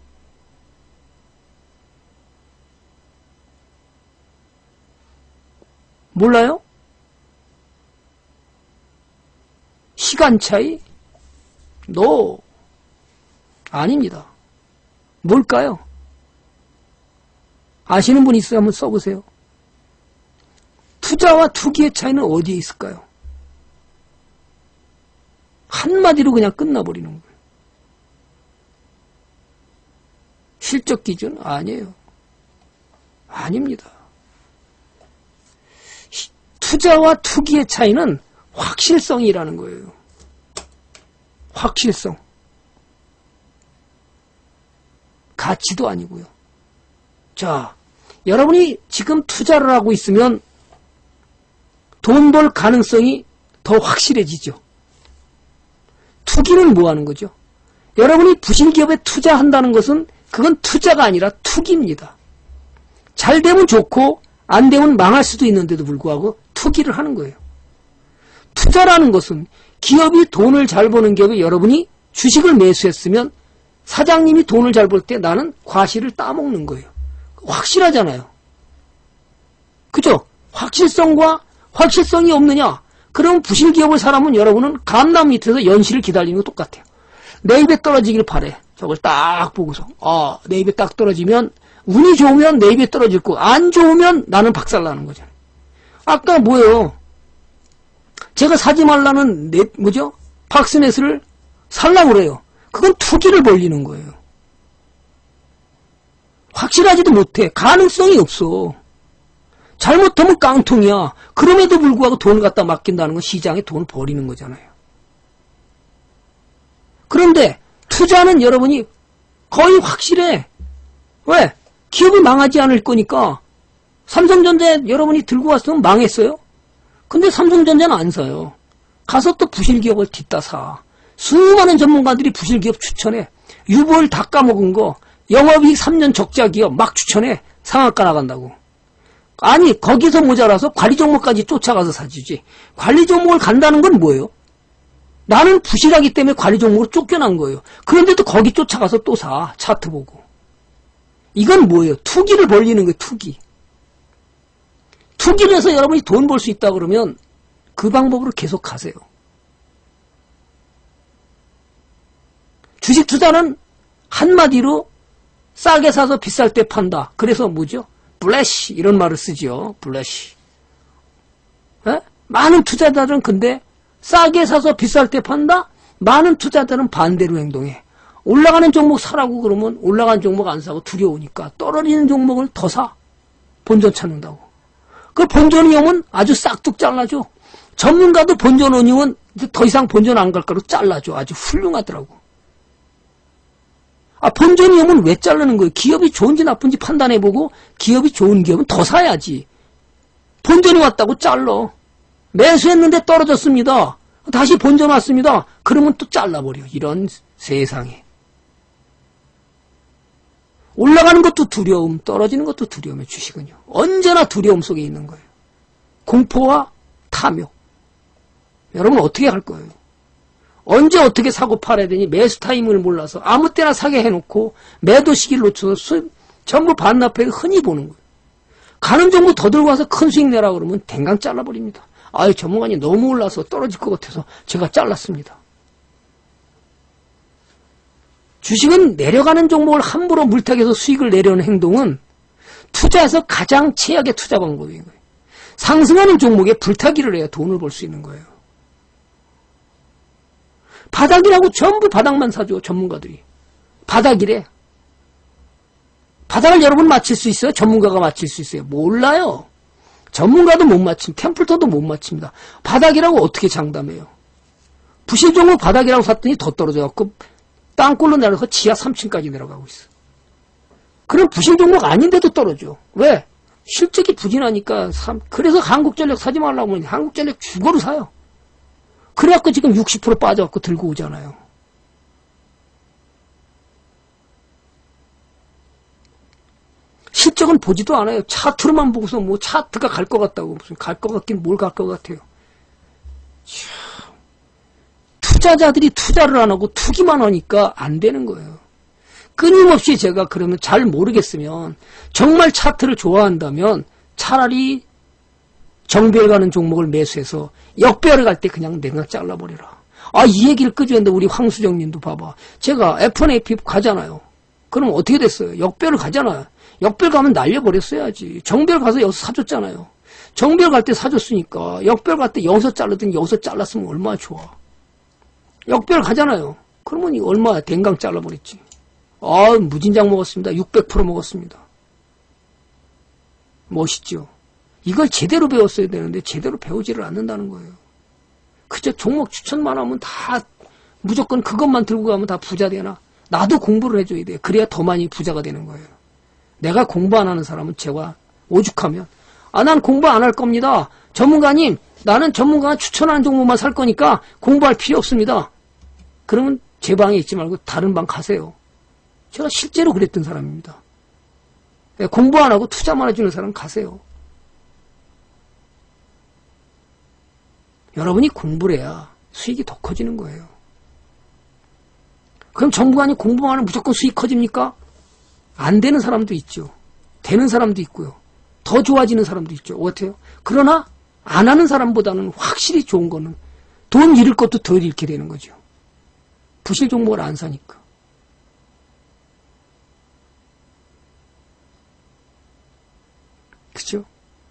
몰라요? 시간 차이? 노. 아닙니다. 뭘까요? 아시는 분 있어요? 한번 써보세요. 투자와 투기의 차이는 어디에 있을까요? 한마디로 그냥 끝나버리는 거예요. 실적 기준? 아니에요. 아닙니다. 투자와 투기의 차이는 확실성이라는 거예요. 확실성. 가치도 아니고요. 자, 여러분이 지금 투자를 하고 있으면 돈 벌 가능성이 더 확실해지죠. 투기는 뭐 하는 거죠? 여러분이 부실기업에 투자한다는 것은 그건 투자가 아니라 투기입니다. 잘 되면 좋고 안 되면 망할 수도 있는데도 불구하고 투기를 하는 거예요. 투자라는 것은 기업이 돈을 잘 버는 기업에 여러분이 주식을 매수했으면 사장님이 돈을 잘 벌 때 나는 과실을 따먹는 거예요. 확실하잖아요. 그죠? 확실성과 확실성이 없느냐? 그럼 부실기업을 사람은 여러분은 감남 밑에서 연시를 기다리는 거 똑같아요. 내 입에 떨어지길 바래. 저걸 딱 보고서 아, 내 입에 딱 떨어지면 운이 좋으면 내 입에 떨어질 거, 안 좋으면 나는 박살나는 거잖아요. 아까 뭐예요? 제가 사지 말라는 넷, 뭐죠? 박스넷을 살라고 그래요. 그건 투기를 벌리는 거예요. 확실하지도 못해. 가능성이 없어. 잘못하면 깡통이야. 그럼에도 불구하고 돈을 갖다 맡긴다는 건 시장에 돈을 버리는 거잖아요. 그런데 투자는 여러분이 거의 확실해. 왜? 기업이 망하지 않을 거니까. 삼성전자 여러분이 들고 왔으면 망했어요. 근데 삼성전자는 안 사요. 가서 또 부실기업을 뒷다 사. 수많은 전문가들이 부실기업 추천해. 유보를 다 까먹은 거, 영업이익 삼 년 적자 기업 막 추천해. 상한가 나간다고. 아니, 거기서 모자라서 관리 종목까지 쫓아가서 사주지. 관리 종목을 간다는 건 뭐예요? 나는 부실하기 때문에 관리 종목으로 쫓겨난 거예요. 그런데도 거기 쫓아가서 또 사. 차트 보고. 이건 뭐예요? 투기를 벌리는 거예요. 투기. 투기를 해서 여러분이 돈 벌 수 있다 그러면 그 방법으로 계속 가세요. 주식 투자는 한마디로 싸게 사서 비쌀 때 판다. 그래서 뭐죠? 블래시 이런 말을 쓰죠. 블래시. 에? 많은 투자자들은 근데 싸게 사서 비쌀 때 판다? 많은 투자자들은 반대로 행동해. 올라가는 종목 사라고 그러면 올라가는 종목 안 사고 두려우니까 떨어지는 종목을 더 사. 본전 찾는다고. 그 본전 위험은 아주 싹둑 잘라줘. 전문가도 본전 원흉은 더 이상 본전 안 갈 거로 잘라줘. 아주 훌륭하더라고. 아, 본전 위험은 왜 자르는 거예요? 기업이 좋은지 나쁜지 판단해보고 기업이 좋은 기업은 더 사야지. 본전이 왔다고 잘라. 매수했는데 떨어졌습니다. 다시 본전 왔습니다. 그러면 또 잘라버려. 이런 세상에. 올라가는 것도 두려움, 떨어지는 것도 두려움의 주식은요. 언제나 두려움 속에 있는 거예요. 공포와 탐욕. 여러분 어떻게 할 거예요? 언제 어떻게 사고 팔아야 되니 매수 타이밍을 몰라서 아무 때나 사게 해놓고 매도 시기를 놓쳐서 수입 전부 반납해 흔히 보는 거예요. 가는 종목 더 들고 와서 큰 수익 내라 그러면 댕강 잘라버립니다. 아유, 전문가님 너무 올라서 떨어질 것 같아서 제가 잘랐습니다. 주식은 내려가는 종목을 함부로 물타기해서 수익을 내려는 행동은 투자에서 가장 최악의 투자 방법인 거예요. 상승하는 종목에 불타기를 해야 돈을 벌 수 있는 거예요. 바닥이라고 전부 바닥만 사줘, 전문가들이. 바닥이래. 바닥을 여러분 맞힐 수 있어요? 전문가가 맞힐 수 있어요? 몰라요. 전문가도 못 맞춥니다. 템플터도 못 맞춥니다. 바닥이라고 어떻게 장담해요? 부실 종목 바닥이라고 샀더니 더 떨어져갖고 땅굴로 내려서 지하 삼 층까지 내려가고 있어. 그럼 부실 종목 아닌데도 떨어져. 왜? 실적이 부진하니까. 그래서 한국전력 사지 말라고 하면 한국전력 죽어로 사요. 그래갖고 지금 육십 퍼센트 빠져갖고 들고 오잖아요. 실적은 보지도 않아요. 차트로만 보고서 뭐 차트가 갈 것 같다고. 무슨 갈 것 같긴 뭘 갈 것 같아요. 참. 투자자들이 투자를 안 하고 투기만 하니까 안 되는 거예요. 끊임없이 제가 그러면 잘 모르겠으면 정말 차트를 좋아한다면 차라리 정배열 가는 종목을 매수해서 역배열을 갈 때 그냥 내가 잘라버려라. 아, 이 얘기를 끄집었는데 우리 황수정 님도 봐봐. 제가 에프 원 에이피 가잖아요. 그럼 어떻게 됐어요? 역배열 가잖아요. 역배열 가면 날려버렸어야지. 정배열 가서 여기서 사줬잖아요. 정배열 갈 때 사줬으니까 역배열 갈 때 여기서 자르든 여기서 잘랐으면 얼마나 좋아. 역배열 가잖아요. 그러면 이거 얼마야? 댕강 잘라버렸지. 아, 무진장 먹었습니다. 육백 퍼센트 먹었습니다. 멋있죠? 이걸 제대로 배웠어야 되는데 제대로 배우지를 않는다는 거예요. 그저 종목 추천만 하면 다 무조건 그것만 들고 가면 다 부자 되나? 나도 공부를 해줘야 돼요. 그래야 더 많이 부자가 되는 거예요. 내가 공부 안 하는 사람은 제가 오죽하면 아, 난 공부 안 할 겁니다. 전문가님, 나는 전문가가 추천하는 종목만 살 거니까 공부할 필요 없습니다. 그러면 제 방에 있지 말고 다른 방 가세요. 제가 실제로 그랬던 사람입니다. 공부 안 하고 투자만 해주는 사람 가세요. 여러분이 공부를 해야 수익이 더 커지는 거예요. 그럼 전문가님 공부만 하면 무조건 수익 커집니까? 안 되는 사람도 있죠. 되는 사람도 있고요. 더 좋아지는 사람도 있죠. 어때요? 그러나 안 하는 사람보다는 확실히 좋은 거는 돈 잃을 것도 덜 잃게 되는 거죠. 부실 종목을 안 사니까. 그죠?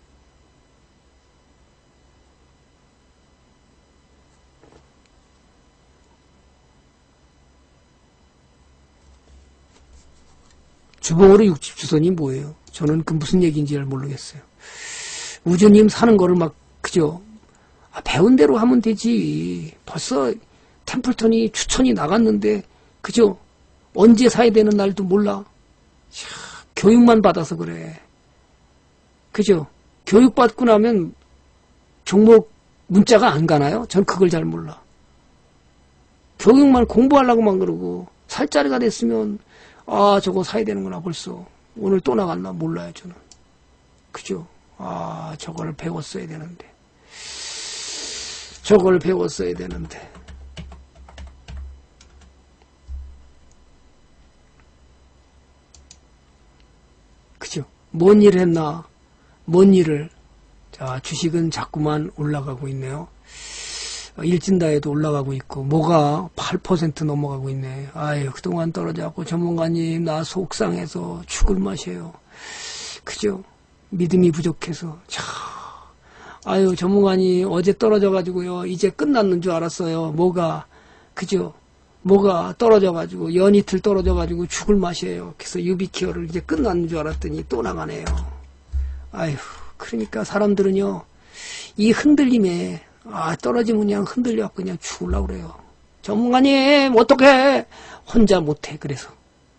주봉으로 육십 주선이 뭐예요? 저는 그 무슨 얘기인지 잘 모르겠어요. 우주님 사는 거를 막, 그죠? 아, 배운 대로 하면 되지. 벌써 템플턴이 추천이 나갔는데, 그죠? 언제 사야 되는 날도 몰라. 자, 교육만 받아서 그래. 그죠? 교육받고 나면 종목 문자가 안 가나요? 전 그걸 잘 몰라. 교육만 공부하려고만 그러고, 살 자리가 됐으면, 아, 저거 사야 되는구나, 벌써. 오늘 또 나갔나? 몰라요, 저는. 그죠? 아, 저걸 배웠어야 되는데. 저걸 배웠어야 되는데. 그죠? 뭔 일을 했나? 뭔 일을. 자, 주식은 자꾸만 올라가고 있네요. 일진다에도 올라가고 있고, 뭐가 팔 퍼센트 넘어가고 있네. 아유, 그동안 떨어져갖고 전문가님, 나 속상해서 죽을 맛이에요. 그죠? 믿음이 부족해서. 차. 아유, 전문가님, 어제 떨어져가지고요. 이제 끝났는 줄 알았어요. 뭐가, 그죠? 뭐가 떨어져가지고, 연이틀 떨어져가지고 죽을 맛이에요. 그래서 유비케어를 이제 끝났는 줄 알았더니 또 나가네요. 아유, 그러니까 사람들은요, 이 흔들림에, 아, 떨어지면 그냥 흔들려갖고 그냥 죽으려고 그래요. 전문가님, 어떡해? 혼자 못해, 그래서.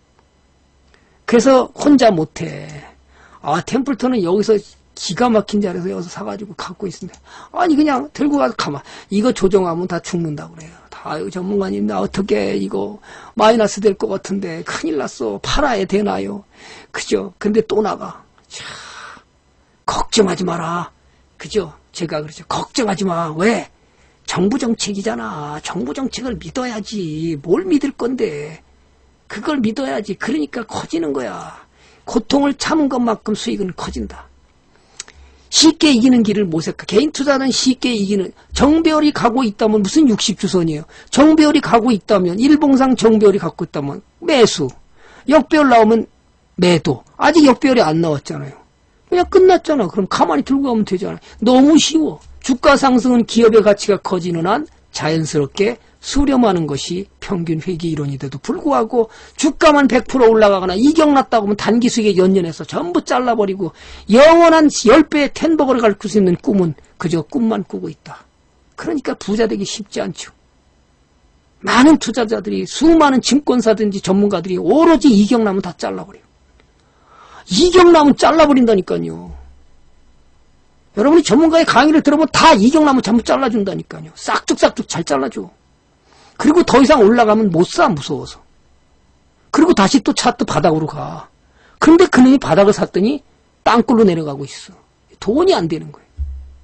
그래서 혼자 못해. 아, 템플턴은 여기서 기가 막힌 자리에서 여기서 사가지고 갖고 있습니다. 아니, 그냥 들고 가서 가만. 이거 조정하면 다 죽는다고 그래요. 다, 아유, 전문가님, 나 어떻게 이거 마이너스 될 것 같은데 큰일 났어. 팔아야 되나요? 그죠? 근데 또 나가. 자, 걱정하지 마라. 그죠? 제가 그러죠. 걱정하지 마. 왜? 정부 정책이잖아. 정부 정책을 믿어야지. 뭘 믿을 건데. 그걸 믿어야지. 그러니까 커지는 거야. 고통을 참은 것만큼 수익은 커진다. 쉽게 이기는 길을 모색하. 개인 투자는 쉽게 이기는. 정배열이 가고 있다면 무슨 육십 주선이에요. 정배열이 가고 있다면 일봉상 정배열이 갖고 있다면 매수. 역배열 나오면 매도. 아직 역배열이 안 나왔잖아요. 그냥 끝났잖아. 그럼 가만히 들고 가면 되잖아. 너무 쉬워. 주가 상승은 기업의 가치가 커지는 한 자연스럽게 수렴하는 것이 평균 회귀 이론인데도 불구하고 주가만 백 퍼센트 올라가거나 이격났다고 하면 단기 수익에 연연해서 전부 잘라버리고 영원한 십 배의 텐버거를 갈 수 있는 꿈은 그저 꿈만 꾸고 있다. 그러니까 부자 되기 쉽지 않죠. 많은 투자자들이 수많은 증권사든지 전문가들이 오로지 이격나면 다 잘라버려요. 이격나면 잘라버린다니까요. 여러분이 전문가의 강의를 들어보면 다 이격나면 전부 잘라준다니까요. 싹둑싹둑 잘 잘라줘. 그리고 더 이상 올라가면 못 사, 무서워서. 그리고 다시 또 차트 바닥으로 가. 그런데 그놈이 바닥을 샀더니 땅굴로 내려가고 있어. 돈이 안 되는 거예요.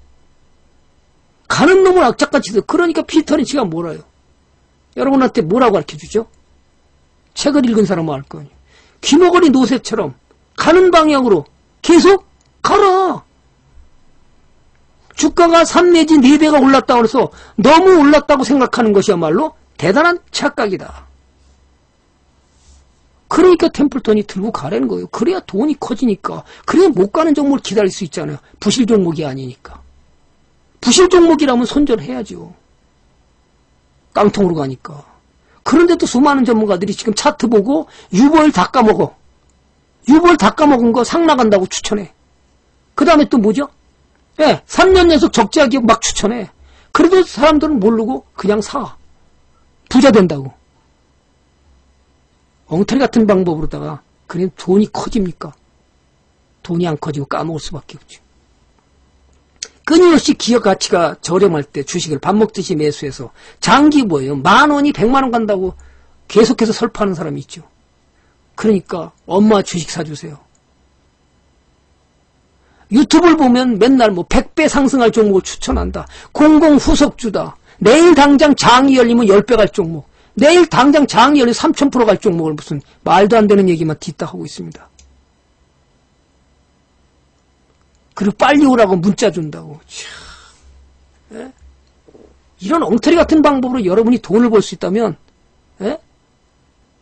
가는 놈을 악착같이 써. 그러니까 피터 린치가 뭐라요? 여러분한테 뭐라고 가르쳐주죠? 책을 읽은 사람은 알 거 아니에요. 귀머거리 노새처럼 가는 방향으로 계속 가라. 주가가 삼 내지 네 배가 올랐다고 해서 너무 올랐다고 생각하는 것이야말로 대단한 착각이다. 그러니까 템플턴이 들고 가라는 거예요. 그래야 돈이 커지니까. 그래야 못 가는 종목을 기다릴 수 있잖아요. 부실 종목이 아니니까. 부실 종목이라면 손절해야죠. 깡통으로 가니까. 그런데도 수많은 전문가들이 지금 차트 보고 유보율 다 까먹어. 유보율 다 까먹은 거 상 나간다고 추천해. 그 다음에 또 뭐죠? 예, 삼 년 연속 적자 기업 막 추천해. 그래도 사람들은 모르고 그냥 사. 부자 된다고. 엉터리 같은 방법으로다가 그냥 돈이 커집니까? 돈이 안 커지고 까먹을 수밖에 없죠. 끊임없이 기업 가치가 저렴할 때 주식을 밥 먹듯이 매수해서 장기 뭐예요? 만 원이 백만 원 간다고 계속해서 설파하는 사람이 있죠. 그러니까 엄마 주식 사주세요. 유튜브를 보면 맨날 뭐 백 배 상승할 종목을 추천한다. 공공 후속주다. 내일 당장 장이 열리면 십 배 갈 종목. 내일 당장 장이 열리면 삼천 퍼센트 갈 종목을 무슨 말도 안 되는 얘기만 뒤따 하고 있습니다. 그리고 빨리 오라고 문자 준다고. 참. 예? 이런 엉터리 같은 방법으로 여러분이 돈을 벌 수 있다면 예?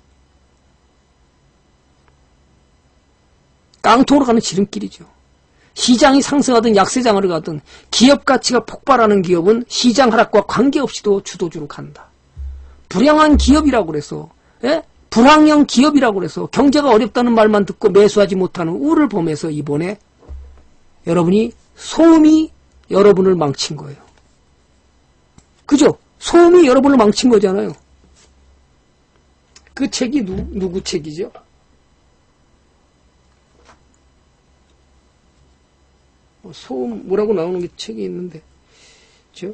깡통으로 가는 지름길이죠. 시장이 상승하든 약세장으로 가든 기업 가치가 폭발하는 기업은 시장 하락과 관계없이도 주도주로 간다. 불량한 기업이라고 그래서, 예? 불황형 기업이라고 그래서 경제가 어렵다는 말만 듣고 매수하지 못하는 우를 범해서 이번에 여러분이 소음이 여러분을 망친 거예요. 그죠? 소음이 여러분을 망친 거잖아요. 그 책이 누, 누구 책이죠? 소음 뭐라고 나오는 게 책이 있는데, 그죠?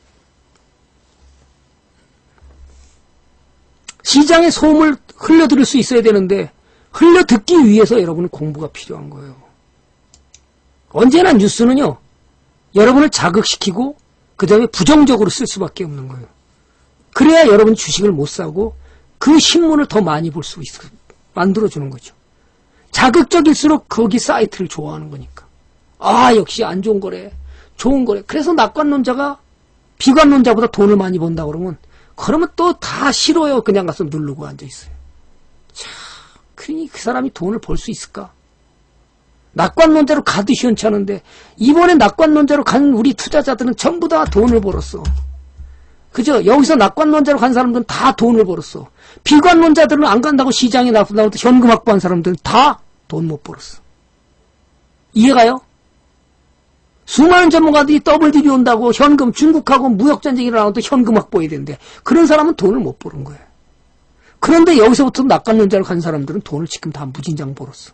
시장의 소음을 흘려들을 수 있어야 되는데 흘려듣기 위해서 여러분은 공부가 필요한 거예요. 언제나 뉴스는요, 여러분을 자극시키고 그 다음에 부정적으로 쓸 수밖에 없는 거예요. 그래야 여러분 주식을 못 사고 그 신문을 더 많이 볼 수 있어 만들어주는 거죠. 자극적일수록 거기 사이트를 좋아하는 거니까. 아, 역시 안 좋은 거래, 좋은 거래. 그래서 낙관론자가 비관론자보다 돈을 많이 번다 그러면 그러면 또 다 싫어요. 그냥 가서 누르고 앉아있어요. 자, 그러니 그 사람이 돈을 벌 수 있을까? 낙관론자로 가도 시원찮은데 이번에 낙관론자로 간 우리 투자자들은 전부 다 돈을 벌었어. 그죠? 여기서 낙관론자로 간 사람들은 다 돈을 벌었어. 비관론자들은 안 간다고 시장에 나와도 현금 확보한 사람들은 다 돈 못 벌었어. 이해가요? 수많은 전문가들이 더블디비 온다고 현금, 중국하고 무역전쟁이 일어나도 현금 확보해야 되는데 그런 사람은 돈을 못 버는 거예요. 그런데 여기서부터 낙관론자로 간 사람들은 돈을 지금 다 무진장 벌었어.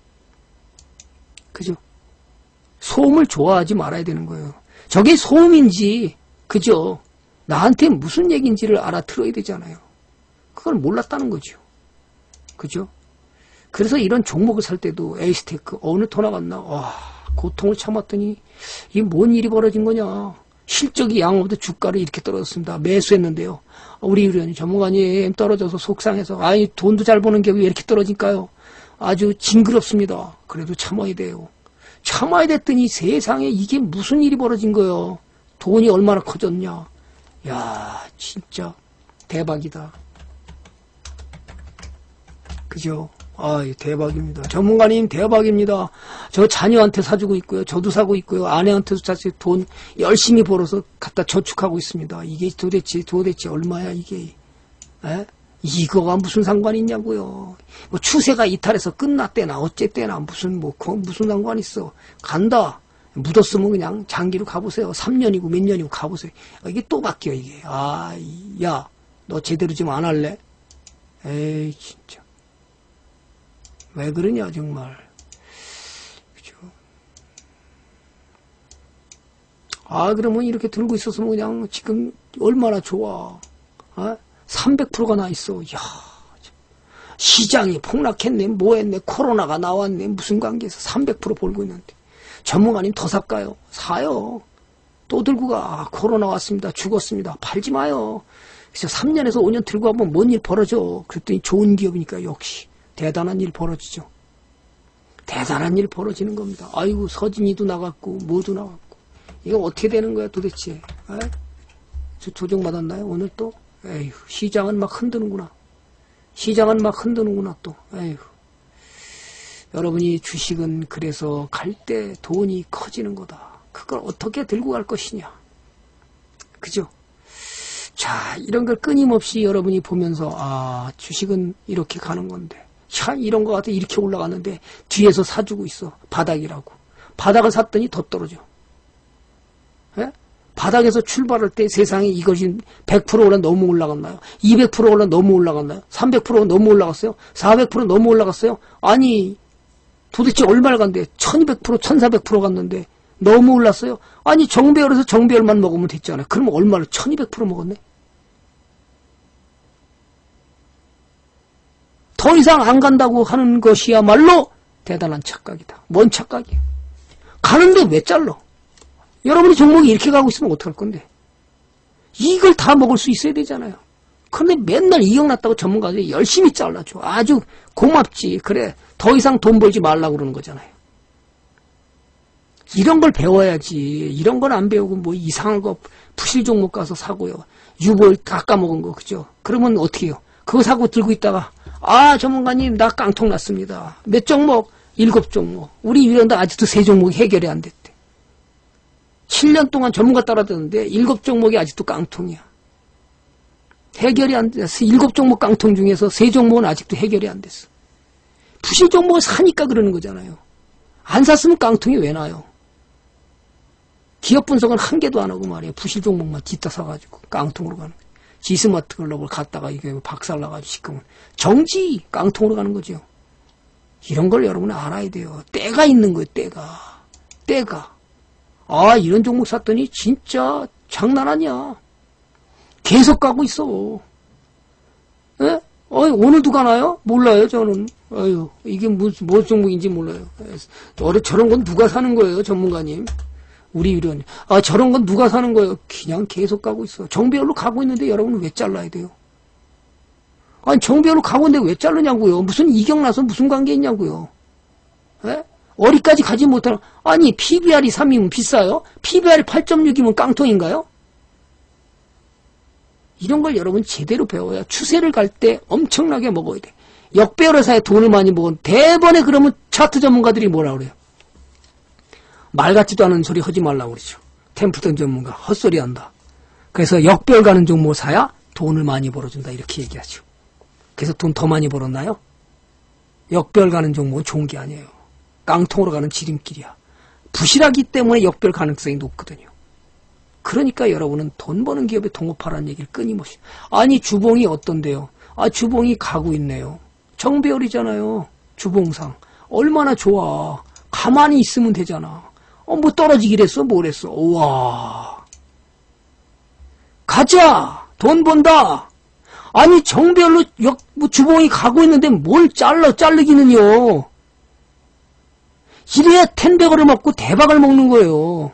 그죠? 소음을 좋아하지 말아야 되는 거예요. 저게 소음인지, 그죠? 나한테 무슨 얘기인지를 알아들어야 되잖아요. 그걸 몰랐다는 거죠. 그죠? 그래서 이런 종목을 살 때도 에이스테크 어느 터 나갔나? 와, 고통을 참았더니 이게 뭔 일이 벌어진 거냐? 실적이 양호도 주가를 이렇게 떨어졌습니다. 매수했는데요. 우리 의원이 전문가님 떨어져서 속상해서 아이 돈도 잘 버는 기업이 왜 이렇게 떨어질까요? 아주 징그럽습니다. 그래도 참아야 돼요. 참아야 됐더니 세상에 이게 무슨 일이 벌어진 거예요. 돈이 얼마나 커졌냐. 야, 진짜 대박이다. 그죠? 아, 대박입니다. 전문가님 대박입니다. 저 자녀한테 사주고 있고요. 저도 사고 있고요. 아내한테도 사실 돈 열심히 벌어서 갖다 저축하고 있습니다. 이게 도대체 도대체 얼마야 이게? 에? 이거가 무슨 상관이 있냐고요. 뭐 추세가 이탈해서 끝났대나 어쨌대나 무슨 뭐 무슨 상관 있어. 간다. 묻었으면 그냥 장기로 가보세요. 삼 년이고 몇 년이고 가보세요. 이게 또 바뀌어 이게. 아, 야, 너 제대로 좀 안 할래? 에이 진짜. 왜 그러냐 정말. 그죠? 아, 그러면 이렇게 들고 있었으면 그냥 지금 얼마나 좋아. 어? 삼백 퍼센트가 나 있어. 야, 시장이 폭락했네, 뭐했네, 코로나가 나왔네, 무슨 관계에서 삼백 퍼센트 벌고 있는데. 전문가님 더 살까요? 사요. 또 들고 가. 아, 코로나 왔습니다. 죽었습니다. 팔지 마요. 그래서 삼 년에서 오 년 들고 가면 뭔 일 벌어져. 그랬더니 좋은 기업이니까 역시 대단한 일 벌어지죠. 대단한 일 벌어지는 겁니다. 아이고, 서진이도 나갔고 뭐도 나갔고. 이거 어떻게 되는 거야 도대체? 에? 저 조정받았나요 오늘 또? 에휴, 시장은 막 흔드는구나. 시장은 막 흔드는구나 또. 에휴. 여러분이 주식은 그래서 갈 때 돈이 커지는 거다. 그걸 어떻게 들고 갈 것이냐. 그죠? 자, 이런 걸 끊임없이 여러분이 보면서 아, 주식은 이렇게 가는 건데 참 이런 거 같아. 이렇게 올라갔는데 뒤에서 사주고 있어. 바닥이라고. 바닥을 샀더니 더 떨어져. 에? 바닥에서 출발할 때 세상에 이것이 백 퍼센트 올라 너무 올라갔나요? 이백 퍼센트 올라 너무 올라갔나요? 삼백 퍼센트 너무 올라갔어요? 사백 퍼센트 너무 올라갔어요? 아니, 도대체 얼마를 간대? 천이백 퍼센트, 천사백 퍼센트 갔는데 너무 올랐어요? 아니, 정배열에서 정배열만 먹으면 됐잖아요. 그러면 얼마를 천이백 퍼센트 먹었네? 더 이상 안 간다고 하는 것이야말로 대단한 착각이다. 뭔 착각이야? 가는데 왜 잘라? 여러분이 종목이 이렇게 가고 있으면 어떡할 건데? 이걸 다 먹을 수 있어야 되잖아요. 그런데 맨날 이격났다고 전문가들이 열심히 잘라줘. 아주 고맙지. 그래, 더 이상 돈 벌지 말라고 그러는 거잖아요. 이런 걸 배워야지. 이런 건 안 배우고 뭐 이상한 거 부실 종목 가서 사고요. 유볼 깎아먹은 거, 그죠? 그러면 어떻게 해요? 그거 사고 들고 있다가 아, 전문가님 나 깡통 났습니다. 몇 종목? 일곱 종목. 우리 위원도 아직도 세 종목이 해결이 안 됐대. 칠 년 동안 전문가 따라드는데 일곱 종목이 아직도 깡통이야. 해결이 안 됐어. 일곱 종목 깡통 중에서 세 종목은 아직도 해결이 안 됐어. 부실 종목을 사니까 그러는 거잖아요. 안 샀으면 깡통이 왜 나요? 기업 분석은 한 개도 안 하고 말이에요. 부실 종목만 뒤따 사가지고 깡통으로 가는 거예요. 지스마트 글로벌 갔다가 이게 박살나가지고 지금은 정지 깡통으로 가는 거죠. 이런 걸 여러분은 알아야 돼요. 때가 있는 거예요. 때가. 때가. 아 이런 종목 샀더니 진짜 장난 아니야. 계속 가고 있어. 예? 어, 오늘도 가나요? 몰라요 저는. 아유 이게 무슨 뭐 종목인지 몰라요. 어려 저런 건 누가 사는 거예요 전문가님? 우리 위원님. 아 저런 건 누가 사는 거예요? 그냥 계속 가고 있어. 정배열로 가고 있는데 여러분은 왜 잘라야 돼요? 아니 정배열로 가고 있는데 왜 자르냐고요? 무슨 이격 나서 무슨 관계 있냐고요? 에? 어디까지 가지 못하는 아니 피비알이 삼이면 비싸요? 피비알이 팔 점 육이면 깡통인가요? 이런 걸 여러분 제대로 배워야 추세를 갈 때 엄청나게 먹어야 돼. 역배열회사에 돈을 많이 먹은 대번에 그러면 차트 전문가들이 뭐라 그래요? 말 같지도 않은 소리 하지 말라고 그러죠. 템플턴 전문가 헛소리 한다. 그래서 역배열 가는 종목 사야 돈을 많이 벌어준다 이렇게 얘기하죠. 그래서 돈 더 많이 벌었나요? 역배열 가는 종목은 좋은 게 아니에요. 깡통으로 가는 지름길이야. 부실하기 때문에 역배열 가능성이 높거든요. 그러니까 여러분은 돈 버는 기업에 동업하라는 얘기를 끊임없이. 아니 주봉이 어떤데요? 아 주봉이 가고 있네요. 정배열이잖아요. 주봉상. 얼마나 좋아. 가만히 있으면 되잖아. 어, 뭐 떨어지기랬어? 뭐랬어? 우와. 가자! 돈 번다! 아니, 정배열로 역, 뭐 주봉이 가고 있는데 뭘 잘라, 자르기는요. 이래야 텐백어를 먹고 대박을 먹는 거예요.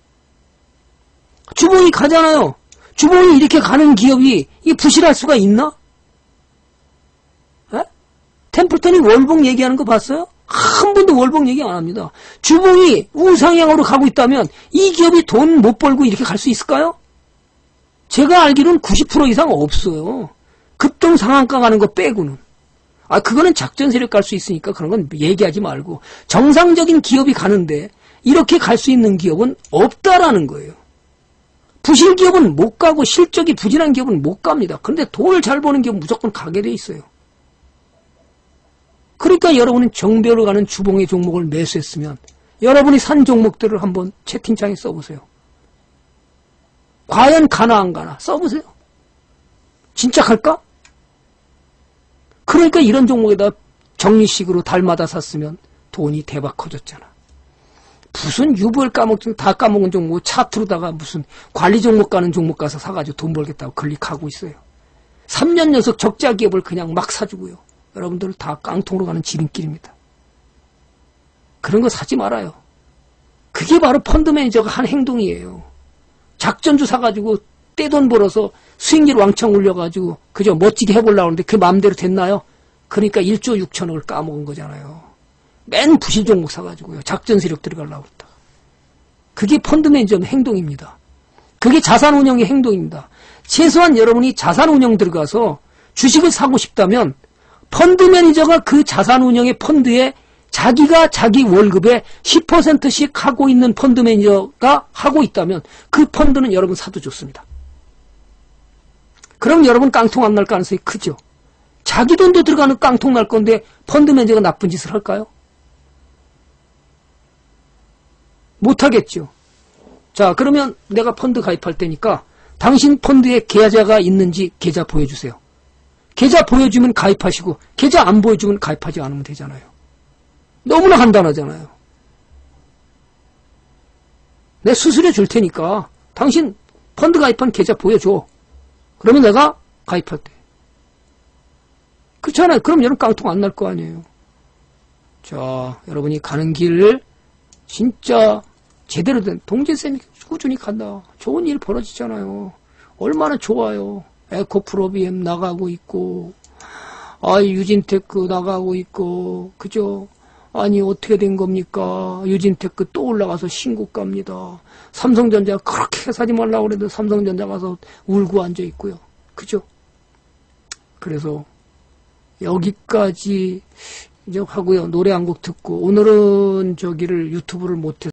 주봉이 가잖아요. 주봉이 이렇게 가는 기업이 이게 부실할 수가 있나? 에? 템플턴이 월봉 얘기하는 거 봤어요? 한 번도 월봉 얘기 안 합니다. 주봉이 우상향으로 가고 있다면 이 기업이 돈 못 벌고 이렇게 갈 수 있을까요? 제가 알기로는 구십 퍼센트 이상 없어요. 급등 상한가 가는 거 빼고는. 아, 그거는 작전 세력 갈 수 있으니까 그런 건 얘기하지 말고 정상적인 기업이 가는데 이렇게 갈 수 있는 기업은 없다라는 거예요. 부실 기업은 못 가고 실적이 부진한 기업은 못 갑니다. 그런데 돈을 잘 버는 기업은 무조건 가게 돼 있어요. 그러니까 여러분은 정배열로 가는 주봉의 종목을 매수했으면 여러분이 산 종목들을 한번 채팅창에 써보세요. 과연 가나 안 가나 써보세요. 진짜 갈까? 그러니까 이런 종목에다 정리식으로 달마다 샀으면 돈이 대박 커졌잖아. 무슨 유보를 까먹, 다 까먹은 종목 차트로다가 무슨 관리 종목 가는 종목 가서 사가지고 돈 벌겠다고 클릭하고 있어요. 삼 년 연속 적자 기업을 그냥 막 사주고요. 여러분들 다 깡통으로 가는 지름길입니다. 그런 거 사지 말아요. 그게 바로 펀드 매니저가 한 행동이에요. 작전주 사가지고 떼돈 벌어서 수익률 왕창 올려가지고 그저 멋지게 해보려고 하는데 그 마음대로 됐나요? 그러니까 일조 육천억을 까먹은 거잖아요. 맨 부실 종목 사가지고요. 작전 세력 들어가려고 했다. 그게 펀드 매니저 행동입니다. 그게 자산운용의 행동입니다. 최소한 여러분이 자산운용 들어가서 주식을 사고 싶다면 펀드 매니저가 그 자산운용의 펀드에 자기가 자기 월급에 십 퍼센트씩 하고 있는 펀드 매니저가 하고 있다면 그 펀드는 여러분 사도 좋습니다. 그럼 여러분 깡통 안 날 가능성이 크죠. 자기 돈도 들어가는 깡통 날 건데 펀드 매니저가 나쁜 짓을 할까요? 못하겠죠. 자, 그러면 내가 펀드 가입할 테니까 당신 펀드에 계좌가 있는지 계좌 보여주세요. 계좌 보여주면 가입하시고 계좌 안 보여주면 가입하지 않으면 되잖아요. 너무나 간단하잖아요. 내 수수료 줄 테니까 당신 펀드 가입한 계좌 보여줘. 그러면 내가 가입할 때. 그렇잖아요. 그럼 여러분 깡통 안 날 거 아니에요. 자, 여러분이 가는 길을 진짜 제대로 된 동재쌤이 꾸준히 간다. 좋은 일 벌어지잖아요. 얼마나 좋아요. 에코프로비엠 나가고 있고, 아, 유진테크 나가고 있고, 그죠? 아니, 어떻게 된 겁니까? 유진테크 또 올라가서 신고가입니다. 삼성전자 그렇게 사지 말라고 그래도 삼성전자 가서 울고 앉아 있고요. 그죠? 그래서 여기까지 이제 하고요. 노래 한 곡 듣고 오늘은 저기를 유튜브를 못해서